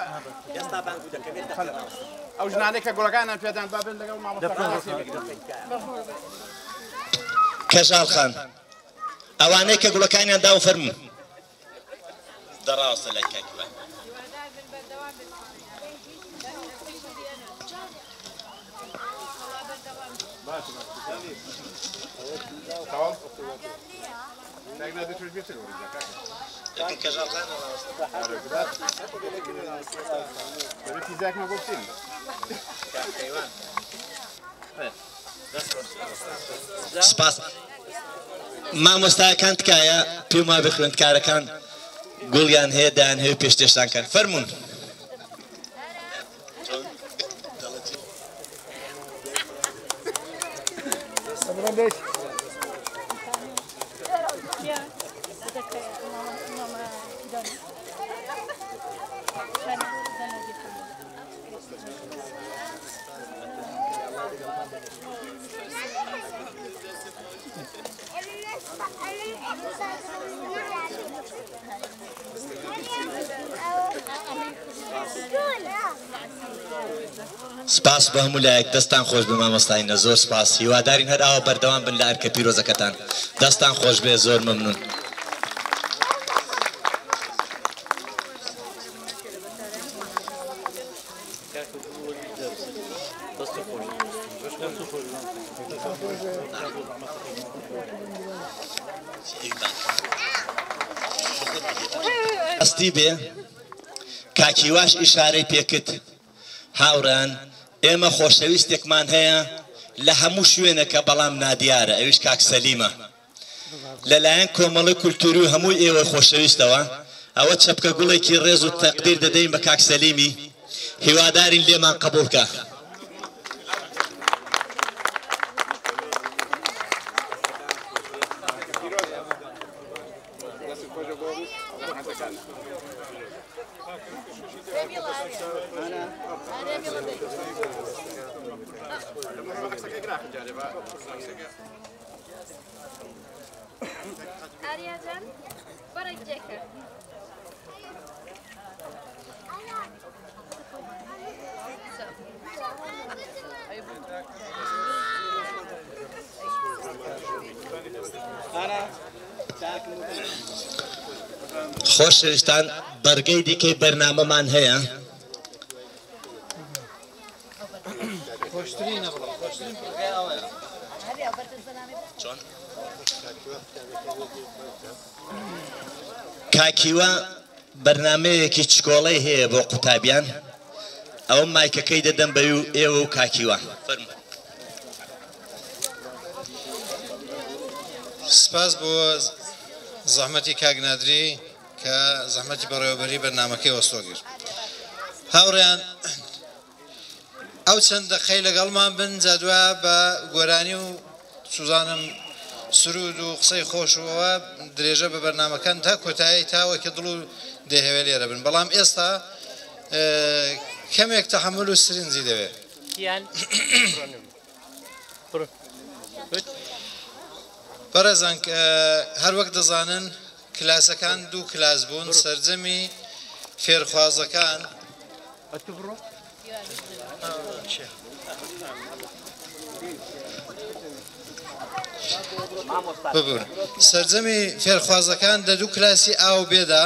ئەو ژنانەی کە گوڵەکانیان پێدان با بن لەگەڵ مامۆستاکان کەژاڵ خان ئەوانەی کە گوڵەکانیان داو فەرموون دەڕاوەستە لای کاکیوان سپاس مامۆستاکان تکایە پێم وا بێ خوێندکارەکان گوڵیان هەیە دایان هەیە پێشتێشتان کەن فەرموون سپاس بە هەموو لایەک دەستان خۆش بێ مامۆستاینە زۆر سپاس هیوادارین هەر ئاوە بەردەوام بن لە ئەرکە پیرۆزەکەتان دەستان خۆش بێ زۆر مەمنون ئەستی بێ کاکیواش ئیشارەی پێکرد هاوڕان ئێمە خۆشەویستێکمان هەیە لە هەموو شوێنەکە بەڵام نادیارە ئەویش کاک سەلیمە لەلایەن کۆمەڵی کولتوری و هەموو ئێوە خۆشەویستەوە ئەوە چەپکە گوڵێکی ڕێز و تەقدیر دەدەین بە کاک سەلیمی هیوادارین لێمان قبوڵکە Ariacan, para Jeka. خۆشەویستان بەرگەی دیکەی بەرنامەمان هەیە کاکیوە بەرنامەیەکی چکۆڵەی هەیە بۆ قوتابیان ئەوە مایکەکەی دەدەم بە ئێوە و کاکیوە سپاس بۆ زەحمەتی کاگنادری کە زەحمەتی بەڕێوەبەری بەرنامەکەی وەستۆگر هاوڕێیان ئەو چەند دەقەی لەگەڵمان بن جادووە بە گۆرانی و سوزانم سرود و قسەی خۆشەوە درێژە بە بەرنامەکان تا کۆتایی تاوەکە دڵ و دەهێوێ لێرە بن بەڵام ئێستا کەمێک تەحەمل و سرنجی دەوێت بەڕێزان هەر وەک دەزانن کلاسەکان دوو کلاس بوون سەرجەمی فێرخوازەکان ببوون سەرجەمی فێرخوازەکان لە دوو کلاسی ئا و بێدا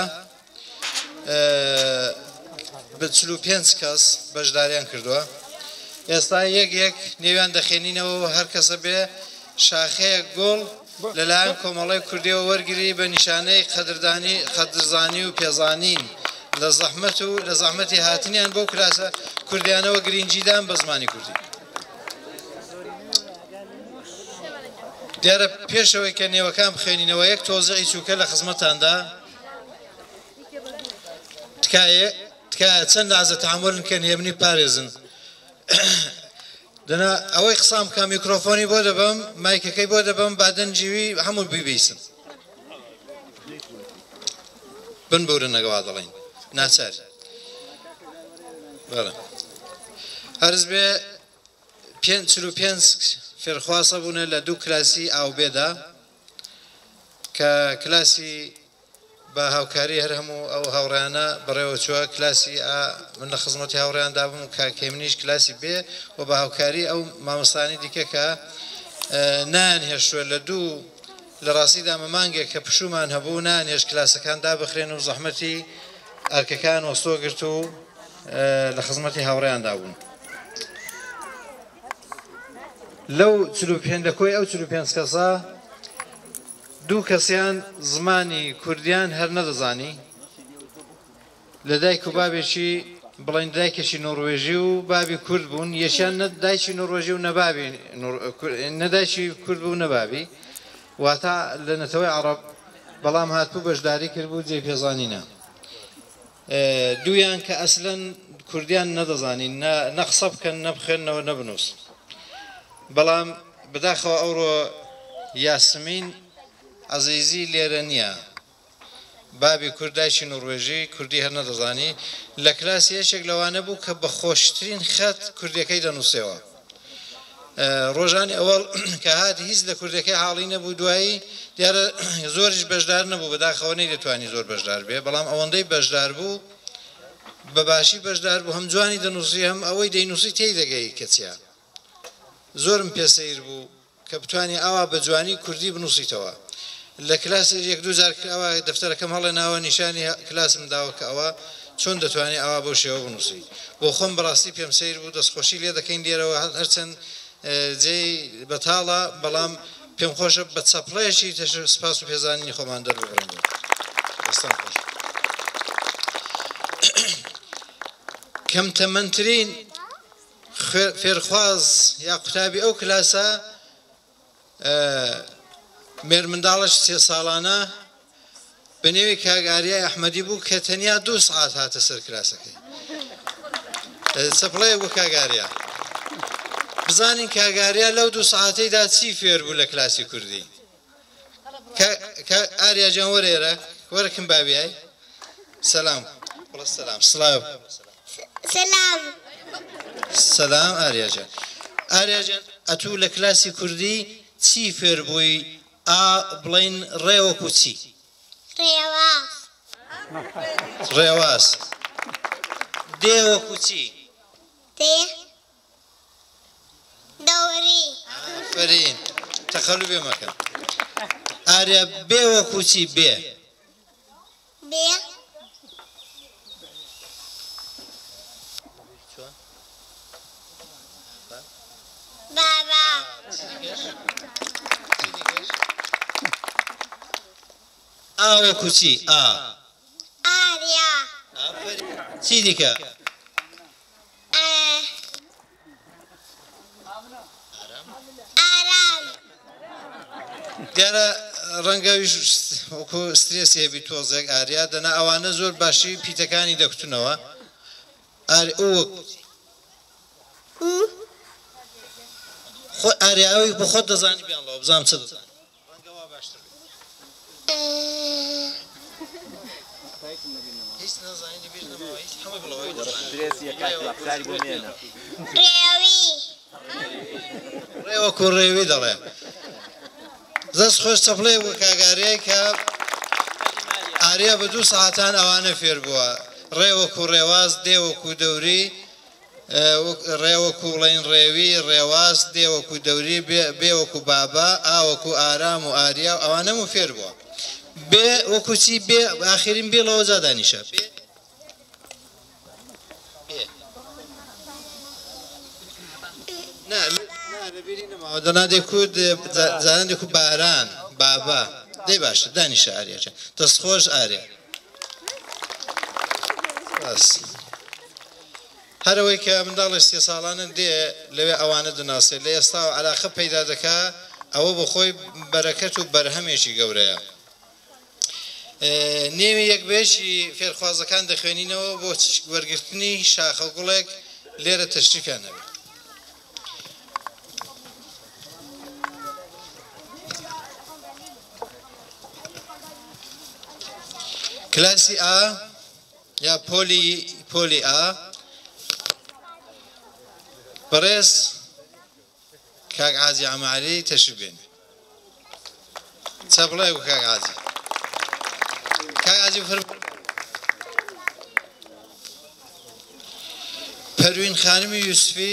بە چل و پێنج کەس بەشداریان کردووە ئێستا یەک یەک نێویان دەخێنینەوە هەر کەسە بێ شاخەیەک گۆڵ لەلایەن کۆمەڵی کوردیەوە وەرگری بە نیشانەی قەدردانی قەدرزانی و پێزانین لە زەحمەت و لە زەحمەتی هاتنیان بۆ کلاسە کوردیانەوە گرنگجیدان بە زمانی کوردی دیارە پێشەوەی کە نێوەکان بخێنینەوە یەک تۆزەقی چووکە لە خزمەتاندا تکایە تکایە چەند لازە تحملن کەن هێمنی پارێزن دەنا ئەوەی قسام کە میکرۆفۆنی بۆ دەبم مایکەکەی بۆ دەبم بادەنجیوی هەموو بیبیسن بن بورن نەگەوا دەڵێن ناچاری بەڵێ هەرز بێ پێنج و پێنج فێرخواسە بوونە لە دوو کلاسی ئاوبێدا کە کلاسی بە هاوکاری هەر هەموو ئەو هاوڕیانە بەڕێوە چووە کلاسی من لە خزمەتی هاوڕیاندا بووم کاکەی منیش کلاسی بێ و بە هاوکاری ئەو مامۆستانی دیکە کە نانهێشتووە لە دوو لە ڕاستیدا مەمانگێک کە پشومان هەبوو نانهێش کلاسەکان دابخرێن و زەحمەتی ئەرکەکان وەستۆ گرت و لە خزمەتی هاوڕیاندا بوون لەو لە کۆی ئەو چل و پێنج کەسە دوو کەسیان زمانی کوردیان هەر نەدەزانی لە دایک و بابێکی بڵین دایکێکی نۆڕوێژی و بابی کورد بوون یەکیان دایکی نۆڕۆژی و نەبابی نەدایکی کورد بوو نەبابی واتە لە نەتەوەی عەرەب بەڵام هاتبوو بەشداری کردبوو جێ پێزانینە دوویان کە ئەسلەن کوردیان نەدەزانین نە قسە بکەن نەبخێنەوە نەبنووس بەڵام بەداخەوە ئەوڕۆ یاسمین عەزیزی لێرە نییە بابی کوردایکی نۆڕوێژی کوردی هەر نەدەزانی لە کلاسی یەکێک لەوانە بوو کە بە خۆشترین خەت کوردیەکەی دەنووسێەوە ڕۆژانی ئەوەڵ کە هاتی هیچ لە کوردەکەی حاڵی نەبوو دوایی دیارە زۆریش بەشدار نەبوو بەداخەوە نەی دەتوانی زۆر بەشدار بێ بەڵام ئەوەندەی بەشدار بوو بەباشی بەشدار بوو هەم جوانی دەنووسی هەم ئەوەی دەینووسی تێی دەگەی کەچیا زۆرم پێسەیر بوو کە بتوانێت ئاوا بە جوانی کوردی بنووسیتەوە لە کلاسی یەک دوو جار ئەوە دەفتەرەکەم هەڵێ ناوە نیشانی کلاسم داوە کە ئەوە چۆن دەتوانێت ئەوە بەو شێوە بنووسی بۆ خۆم بەڕاستی پێم سەیر بوو دەستخۆشی لێ دەکەین لێرەوە هەرچەند جێی بەتاڵە بەڵام پێم خۆشە بە چەپڵەیەکی سپاس و پێزانینی خۆمان دەربڕین دەستان خۆش کەم تەمەنترین فێرخواز یا قوتابی ئەو کلاسە مێر منداڵش سێ ساڵانە بە نێوی کاگاریای ئەحمەدی بوو کە تەنیا دوو سعات هاتە سەر کلاسەکەی چەپڵەیە بوو کاگاریە بزانین کاگاریە لەو دوو سعاتەیدا چی فێر بوو لە کلاسی کوردی ئاریا جان وەرێرە وەرەکەم بابیای سەلام بڵە سەلام سڵاو سەلام سەلام ئاریا جان ئاریا جان ئەتوو لە کلاسی کوردی چی فێر بووی ئا بڵین ڕێوەکو چی ڕێواز ڕێواز دێوەکو چی دێ دەوری ئافرین تەخەلو بێ مەکەن ئاریا بێوەکو چی بێ بێ بابا ئاوەکو چی ئا ئاریا چی دیکە ئارام دیارە ڕەنگەویش وەکو سترێسی هەبی تۆزێک ئاریا دەنا ئەوانە زۆر باشی پیتەکانی دەکوتنەوە خۆ ئاریاوی بە خۆت دەزانی بیانڵەوە بزانم چ دەزانی ڕەنگەوا باشتر هیچ نەزانی بیر نەماوە هیچ هەمووی بڵەوەی ڕێوی ڕێوەکو ڕێوی دەڵێ دەست خۆش چەپڵێ بوو کاگاریای کە ئاریا بە دوو ساعتان ئەوانە فێر بووە ڕێوەکو ڕێواز دێوەکو دەوری ڕێوەکو بڵین ڕێوی ڕێواز دێوەکو دەوری بێوەکو بابا ئاوەکو ئارام و ئاریا و ئەوانە و فێر بووە بێ وەکو چی بێ ئاخرین بێڵەوە زادانیشە دەنا دەکوت زانان دەکوت باران بابا دەی باشە دانیشە ئاریاچە دەستخۆش ئاریا هەرەوەی کە منداڵی سێ ساڵانە دێ لەوێ ئەوانە دەناسێت لە ئێستا و عەلاقە پەیدا دەکا ئەوە بە خۆی بەرەکەت و بەرهەمێکی گەورەیە نێوی یەک بێژی فێرخوازەکان دەخوێنینەوە بۆ وەرگرتنی شاخە گوڵێک لێرە تەشریفیان هەبێت. کلاسی ئا یا پۆلی پۆلی ئا بەڕێز کاک عازی عەماری تەشریف بێنێ. چا بڵێ بوو کاک عازی. کاک عازی فەرمووی پەروین خانمی یوسفی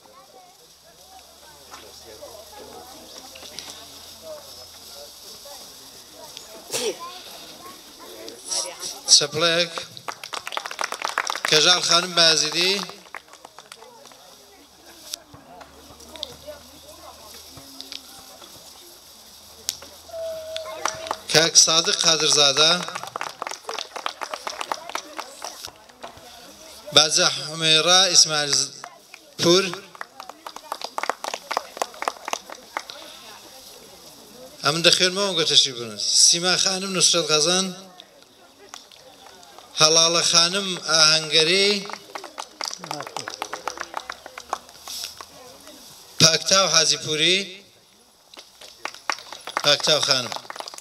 چەپڵەیەک کەژاڵ خانم بازیدی کاک سادق قادرزادە باجە حومێرا ئیسماعیل پور ئەمن دەخوێنمەوە گۆ تەشریف بن. سیما خانم نوسرەت غەزان، هەڵاڵە خانم ئاهەنگەری، پاکتاو حاجیپوری، پاکتاو خانم،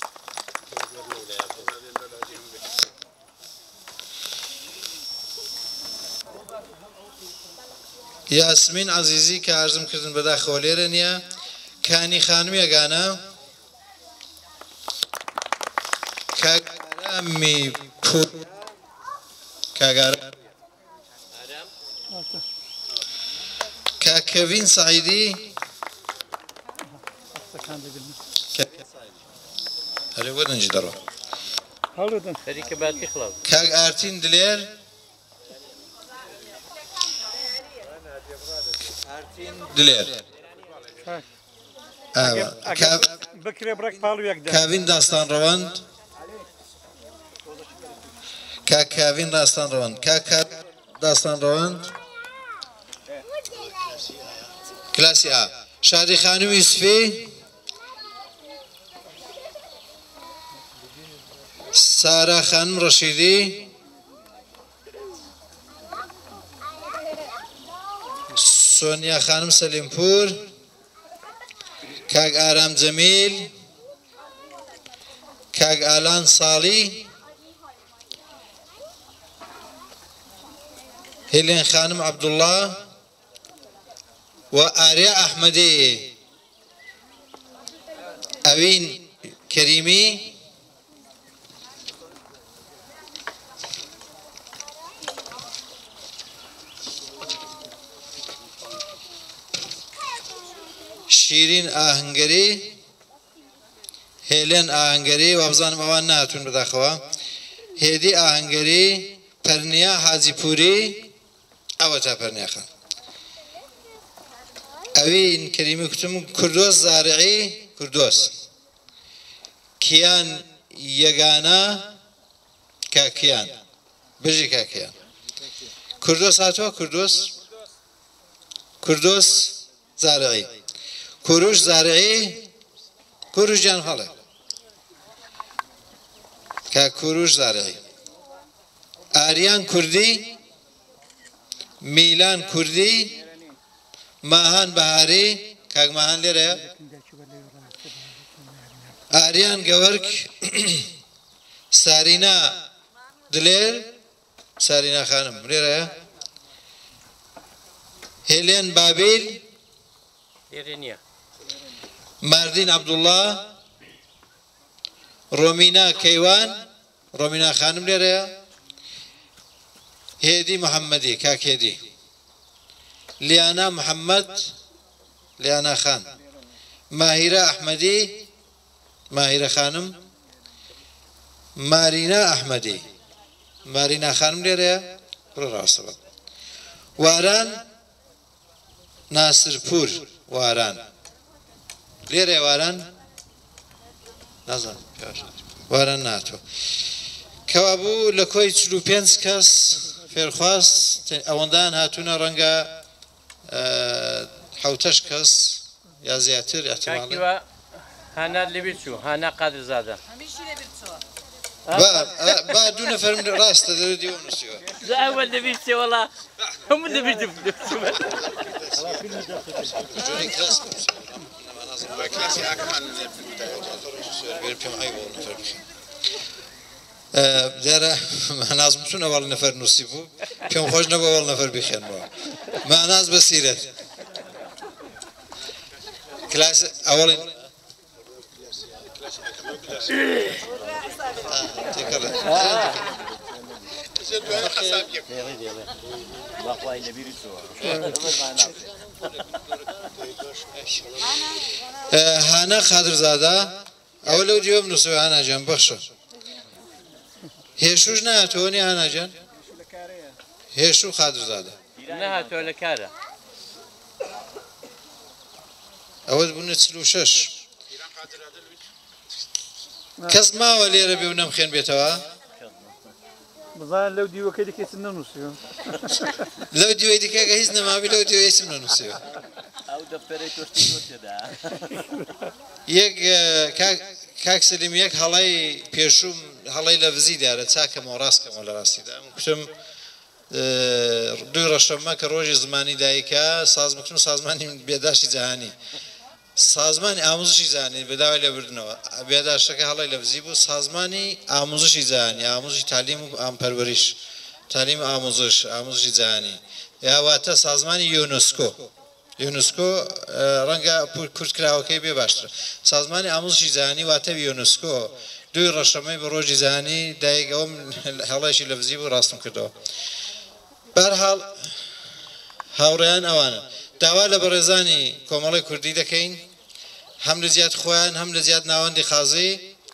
یاسمین عەزیزی کە ئارزم کردن بەداخەوە لێرە نییە، کانی خانم یەگانە، کاگارامی پور کاگارام کاکەڤین سعیدی هەرێ وەرنجی دەڕۆ خەریکە باتی خڵاو کاک ئارتین دلێر دلێر کاڤین داستان ڕەوەند کاک کاڤین داستان ڕەوەند کاک داستان ڕەوەند کلاسی ئا شادی خانم یوسفی سارا خانم ڕەشیدی سۆنیا خانم سەلیمپور کاک ئارام جەمیل کاک ئالان ساڵی هێلێن خانم عەبدوڵڵا و ئاریا ئەحمەدی ئەوین کەریمی شیرین ئاهەنگەری هێلێن ئاهەنگەری وابزانم ئەوان نهاتوون بەداخەوە هێدی ئاهەنگەری پەرنیا حاجیپوری ئەوە تا پەرنیا خان ئەوین کەریمی کوتم کوردۆس زارعی کوردۆس کیان یەگانە کاکیان بژی کاکیان کوردۆس هاتووە کوردۆس کوردۆس زارعی کوروش زارعی کوروش جان هەڵێ کاک کوروش زارعی ئاریان کوردی میلان کوردی ماهان بەهاری کاک ماهان لێرەیە ئاریان گەوەرک سارینا دلێر سارینا خانم لێرەیە هێلێن بابیل لێرە نییە ماردین عەبدوڵڵا ڕۆمینا کەیوان ڕۆمینا خانم لێرەیە هێدی محەممەدی کاک هێدی لیانا محەممەد لیانا خان ماهیرە ئەحمەدی ماهیرە خانم مارینا ئەحمەدی مارینا خانم لێرەیە بڕۆ ڕاستەوە واران ناسرپور واران لێرەیە واران نازانم واران ناتوە کەوا بوو لە کۆی چل و پێنج کەس فێرخواست ئەوەندان هاتوونە ڕەنگە حەوتەش کەس یا زیاتر احتماڵی هانا لێبێت چوو هانا قادرزادە با دوو نەفەر ڕاستە دەوێت دیوە نووسیوە ئەوەل دەبیستێ وەڵا هەموو دەبیت دیارە مەنازم چوون ئەوەڵ نەفەر نووسی بوو پێم خۆش نەبوو ئەوەڵ نەفەر بخێنەوە مەناز بەسیرەت کلاس ئەوەڵین هانا خادرزادە ئەوە لەو دیوە بنووسەوە هاناجان بەخشە هێشوش نهاتۆنی هاناجان هێشوو خادرزادە نەهاتۆ لە کارە ئەوە بوونە چل و شەش کەس ماوە لێرە بێ و نەمخێن بێتەوە بزان لەو دیوەکەی دەکەیتم نەنووسیوە لەو دیوەی دیکەکە هیچ نەماوی لەو دیوە هیچم نەنووسیوە یەک کاک سەلیم یەک هەڵەی پێشوم هەڵەی لە ڤزی دیارە چاکەمەوە ڕاستکەمەوە لە ڕاستیدا کوتم دوی ڕەشەممە کە ڕۆژی زمانی دایکە ساز بکردن سازمانی بێداشتی جەهانی سازمانی ئاموزشی زانی بەداوای لێبردنەوە بێداشتەکە هەڵی لە ڤزی بوو سازمانی ئاموزشی جەهانی ئاموزشی تعلیم و ئامپەروەریش تعلیم ئاموزش ئاموزشی جەهانی یاواتە سازمانی یونسکۆ یونسکۆ ڕەنگە کورتکراوەکەی بێ باشترە سازمانی ئاموزشی جەهانی واتە یونسکۆ دوی ڕەشەمەی بە ڕۆژی جەهانی دایکەوەم هەڵەیەکی لە ڤزی بوو ڕاستم کردەوە بەرحاڵ هاوڕێیان ئەوانە داوا لە بەڕێزانی کۆمەڵی کوردی دەکەین هەم لە زیاد خۆیان هەم لە زیاد ناوەندی خازی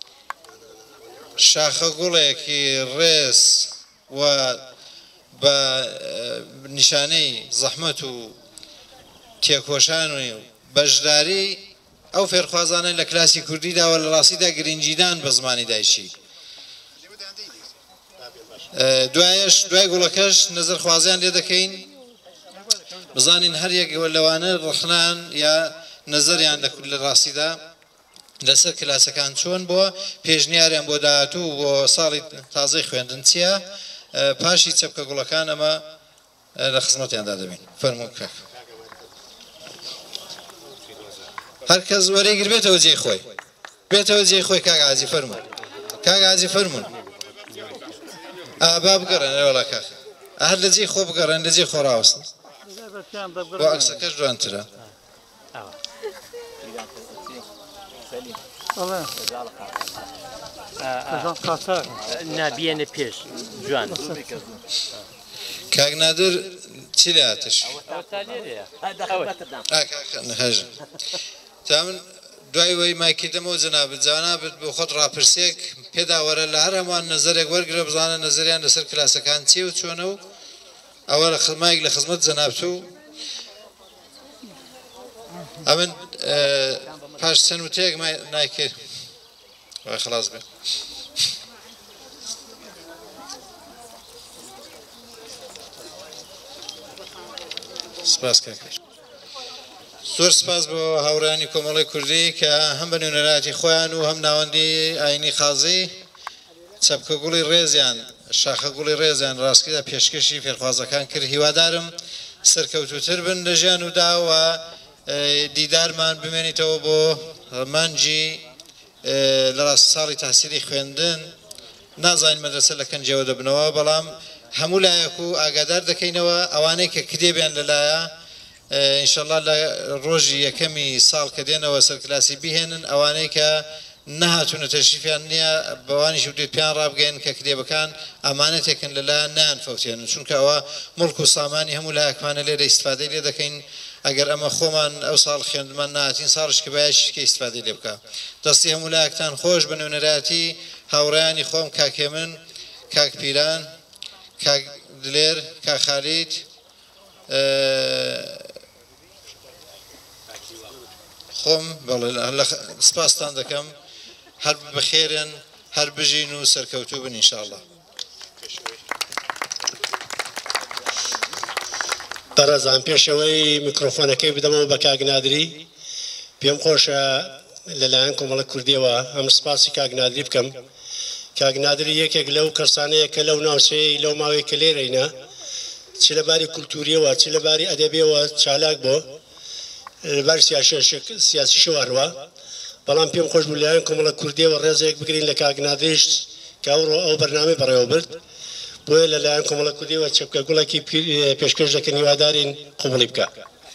شاخە گوڵێکی ڕێز و بە نیشانەی زەحمەت و تێکۆشان و بەشداری ئەو فێرخوازانە لە کلاسی کوردیداوە لە ڕاستیدا گرنگجیدان بە زمانی دایشی دوایش دوای گوڵەکەش نەزەر خوازیان لێ دەکەین بزانین هەر یەک لەوانە ڕخنان یا نەزەریان لە ڕاستیدا لەسەر کلاسەکان چۆن بۆ پێشنیاریان بۆ داهاتوو بۆ ساڵی تازەی خوێندن چییە پاشی چەپکە گوڵەکان ئەمە لە خزمەتیاندا دەبین فەرموو کاک هەر کەس وەرەگیر بێتەوە جێی خۆی بێتەوە جێی خۆی کاک عازی فەرموون کاک عازی فەرموون ئابا بگەڕێن وەڵا کاک هەر لە جێی خۆ بگەڕێن لە جێی خۆ ڕاوەستن بۆ عەکسەکەش جوانترە نابیێنە پێش جوان کاک نادر چی لە هاتش تا من دوای وەی ماکردەمەوە جەنابەت جانابەت بۆ خۆت ڕاپرسێک پێداوەرە لە هەر هەمووان نەزەرێک وەرگرە بزانە نەزەریان لەسەر کلاسەکان چیە و چۆنە و ئەوە لە خزمایك لە خزمەت جەنابەت و ئەمن پاش چەند وتەیەک نایکرد خلاص بێ سپاس کاکەش زۆر سپاس بۆ هاوڕانی کۆمەڵی کوردی کە هەم بە نوێنەراتی خۆیان و هەم ناوەندی ئاینی خازی چەپکە گوڵی ڕێزیان شاخە گوڵی ڕێزیان ڕاستکیدا پێشکەشی فێرخوازەکان کرد هیوادارم سەرکەوتوتر بن لە ژیان و داوە دیدارمان بمێنیتەوە بۆ مانجی لە ڕاست ساڵی تاسیری خوێندن نازانین مەدرسە لە کەنجەوە دەبنەوە بەڵام هەموو لایەک و ئاگادار دەکەینەوە ئەوانەی کە کتێبیان لەلایە ئینشەڵڵا لە ڕۆژی یەکەمی ساڵ کە دێنەوە سەرکلاسی بیهێنن ئەوانەی کە نەهاتوونە تەشریفیان نییە بەوانیش وتێت پیان ڕابگەین کە کتێبەکان ئەمانەتێکن لەلایەن نان فەوتێنن چونکە ئەوە مڵک و سامانی هەموو لایەکمانە لێرە ئیسفادەی لێ دەکەین ئەگەر ئەمە خۆمان ئەو ساڵ خوێندمان ناتین ساڵش کە بایشکە ئیسفادەی لێ بکە دەستی هەموو لایەکتان خۆش بە نوێنەراتی هاوڕێیانی خۆم کاکێ من کاک پیران کاک دلێر کاک خالید خۆم سپاستان دەکەم هەر بەخێرن هەر بژین و سەرکەوتوو بن ئینشاءڵڵا بەڕێزان پێشەوەی میکرۆفۆنەکەی بدەمەوە بە کاک نادری پێم خۆشە لەلایەن کۆمەڵە کوردیەوە ئەم سپاسی کاک نادری بکەم کاگنادری یەکێک لەو کەسانەیە کە لەو ناوچەیە لەو ماوەی کە لێرەینە چ لەباری کولتوریەوە چ لەباری ئەدەبیەوە چالاک بۆ لەبار سیاسی شەوەڕوە بەڵام پێم خۆش بوو لایەن کۆمەڵە کوردیەوە ڕێزێک بگرین لە کاگنادریش کە ئەوڕۆ ئەو بەرنامەی بەڕێوە برد بۆیە لەلایەن کۆمەڵە کوردیەوە چەپکە گوڵێکی پێشکەش دەکەن هیوادارین قبوڵی بکە.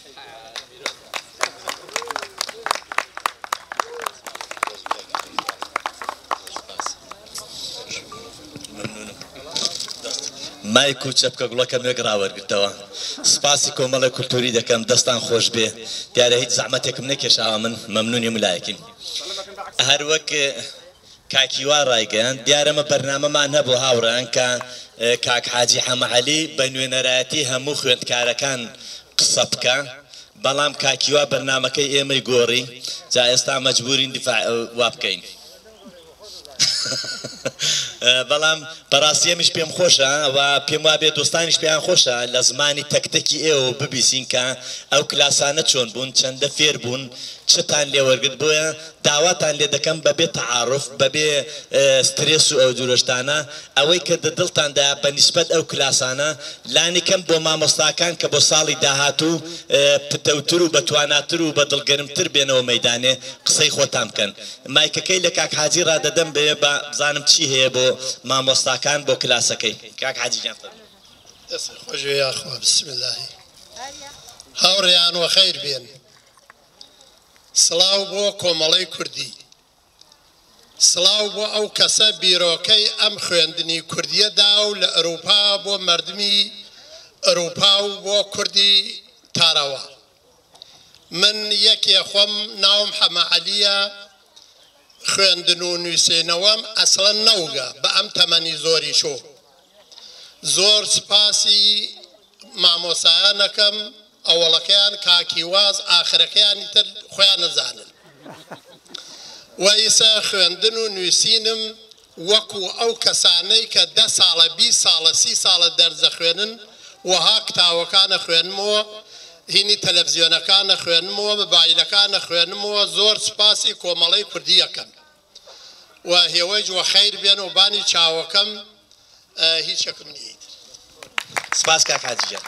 مایک و چەپکە گوڵەکەم یەک ڕاوەرگرتەوە سپاسی کۆمەڵە کولتوری دەکەم دەستان خۆش بێ دیارە هیچ زەحمەتێکم نەکێشاوە من مەمنونی ملایەکین هەر وەک کاکیوا ڕایگەیان دیارەمە بەرنامەمان هەبوو هاوڕێیان کە کاک حاجی حەمەعەلی بە نوێنەرایەتی هەموو خوێندکارەکان قسە بکە بەڵام کاکیوا بەرنامەکەی ئێمەی گۆڕی جا ئێستا مەجبورین دیفاع وا بکەین بەڵام بەڕاستی ئەمیش پێم خۆشە و پێم وابێ دۆستانیش پێیان خۆشە لە زمانی تەکتەکی ئێوە ببیسین کە ئەو کلاسانە چۆن بوون چەندە فێر بوون چتان لێوەرگرت بۆیە داواتان لێ دەکەم بەبێ تەعاڕف بەبێ سترێس و ئەو دوورشتانە ئەوەی کە دڵتاندا بە نیسبەت ئەو کلاسانە لانی کەم بۆ مامۆستاکان کە بۆ ساڵی داهاتوو پتەوتر و بەتواناتر و بە دڵگەرمتر بێنەوە مەیدانێ قسەی خۆتان بکەن مایکەکەی لە کاک حاجی ڕادەدەم بێ بە بزانم چی هەیە بۆ مامۆستاکان بۆ کلاسەکەی کاک حاجی جان خۆش یاخوا بسم الله هاوڕێیان وە خەیر بێن سڵاو بۆ کۆمەڵەی کوردی سڵاو بۆ ئەو کەسە بیرۆکەی ئەم خوێندنی کوردیەدا و لە ئەوروپا بۆ مردمی ئەوروپا و بۆ کوردی تاراوە من یەکێ خۆم ناوم حەمەعەلیە خوێندن و نووسێنەوەم ئەسڵەن نەوگە بە ئەم تەمەنی زۆری شۆ زۆر سپاسی مامۆسایانەکەم ئەوەڵەکەیان کاکیواز ئاخرەکەیانی تر خۆیان نەزانن وەئیسە خوێندن و نووسینم وەکو ئەو کەسانەی کە دە ساڵە بی ساڵە سی ساڵە دەرزە خوێنن وەها کتاوەکانە خوێنمەوە هینی تەلەڤیزیۆنەکانە خوێنمەوە مۆبایلەکانە خوێنمەوە زۆر سپاسی کۆمەڵەی کوردیەکەم و هێوەی وە خەیر بێن و بانی چاوەکەم هیچەکم نیت سپاس کاک حاجیجان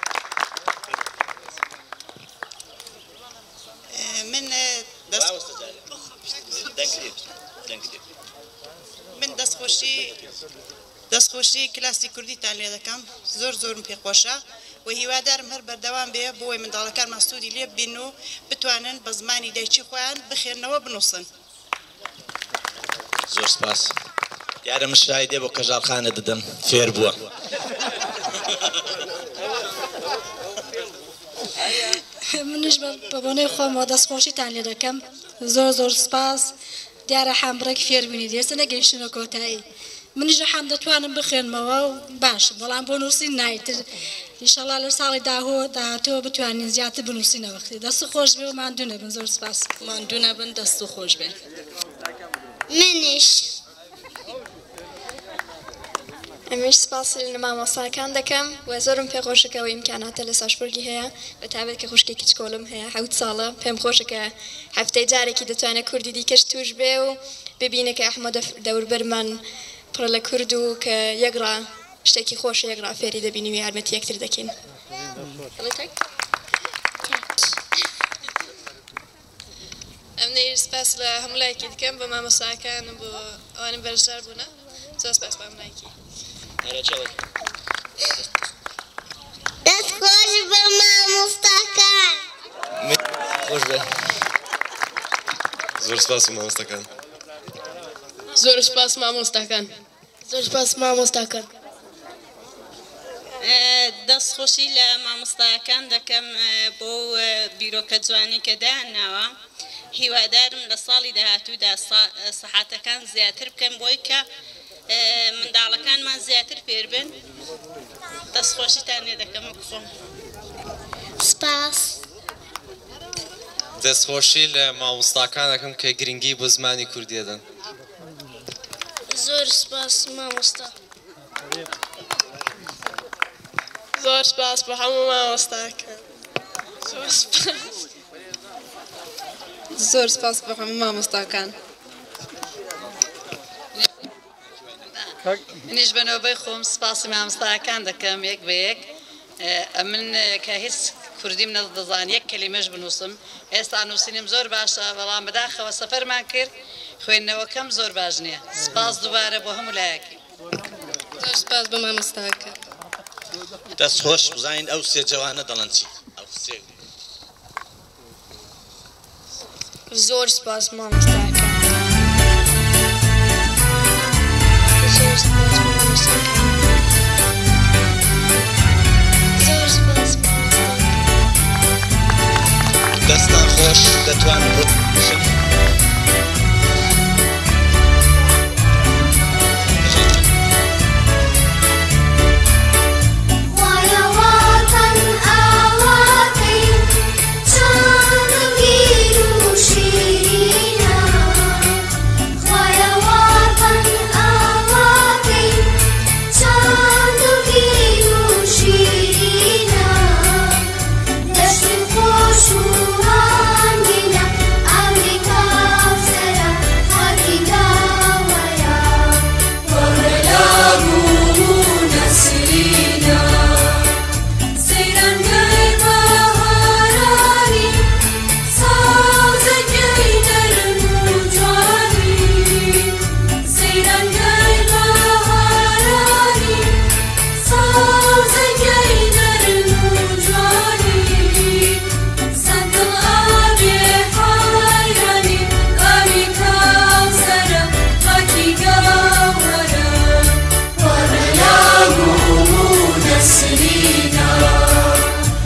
من من دەستخۆشی دەستخۆشی کلاسی کوردیتان لێ دەکەم زۆر زۆرم پێ خۆشە و هیوادارم هەر بەردەوام بێ بۆی منداڵەکانمان سوودی لێ ببین و بتوانن بە زمانی دایکی خۆیان بخێنەوە بنووسن زۆر سپاس دیارە من شای دێ بۆ کەژاڵخانە دەدەم فێر بووە منیش بە بۆنەی خۆمەوە دەستخۆشیتان لێ دەکەم زۆر زۆر سپاس دیارە حامبڕێک فێر بینیت ئێستا نەگەیشتنە کۆتایی منیش حام دەتوانم بخێنمەوە و باشم بەڵام بۆ نووسین نایتر ئینشەڵا لە ساڵی داهۆ داهاتەوە بتوانین زیاتر بنووسینەوە وەختی دەست خۆش بێ و ماندوو نەبن زۆر سپاس ماندوو نەبن دەست و خۆش بێن منیش ئەمیش سپاسی لە مامۆستاکان دەکەم و زۆرم پێ خۆشەکەەوە ئیمکاناتە لە ساشبورگی هەیە بە تابێت کە خوشکێکی چکۆلم هەیە حەوت ساڵە پێم خۆشەکە هەفتەی جارێکی دەتوانێت کوردی دیکەش توش بێ و ببینە کە ئەحمەدە دەوربەرمان پڕە لە کورد و کە یەکڕا شتێکی خۆشە یەکڕا فێری دەبینی و یارمەتی یەکتر دەکەین ئەمنەی سپاس لە هەموو لایەکی دکەم بە مامۆستاکان بۆ ئەوانم بەرزدار بوونە زۆر سپاس بە هەموو دەست خۆش بە مامۆستاکان خۆش بێ زۆر سپاس مامۆستاکان زۆر سپاس مامۆستاکان زۆر سپاس مامۆستاکان دەستخۆشی لە مامۆستاکان دەکەم بۆ بیرۆکە جوانی کە دایانناوە هیوادارم لە ساڵی داهاتوودا سەحاتەکان زیاتر بکەم بۆی کە منداڵەکانمان زیاتر فێر بن دەستخۆشیتان لێ دەکەم خۆم سپاس دەستخۆشی لە مامۆستاکان دەکەم کە گرنگی بۆ زمانی کوردی دەدەن زۆر سپاس مامۆستا زۆر سپاس بە هەموو مامۆستاکان زۆر سپاس زۆر سپاس بە هەموو مامۆستاکان منیش بەنەوەی خۆم سپاسی مامۆستاکان دەکەم یەک بە یەک من کە هیچ کوردیم نەدەزان یەک کەلیمەش بنووسم ئێستا نووسینم زۆر باشە بەڵام بەداخەوە سەفەرمان کرد خوێندنەوەکەم زۆر باش نییە سپاس دووبارە بۆ هەموو لایەکی زۆر سپاس بە مامۆستاکە دەست خۆش بزانین ئەو سێ جوانە دەڵێن چی ئەو سێ زۆر سپاس مامۆستاکە دەستان خۆش دەتوان بشن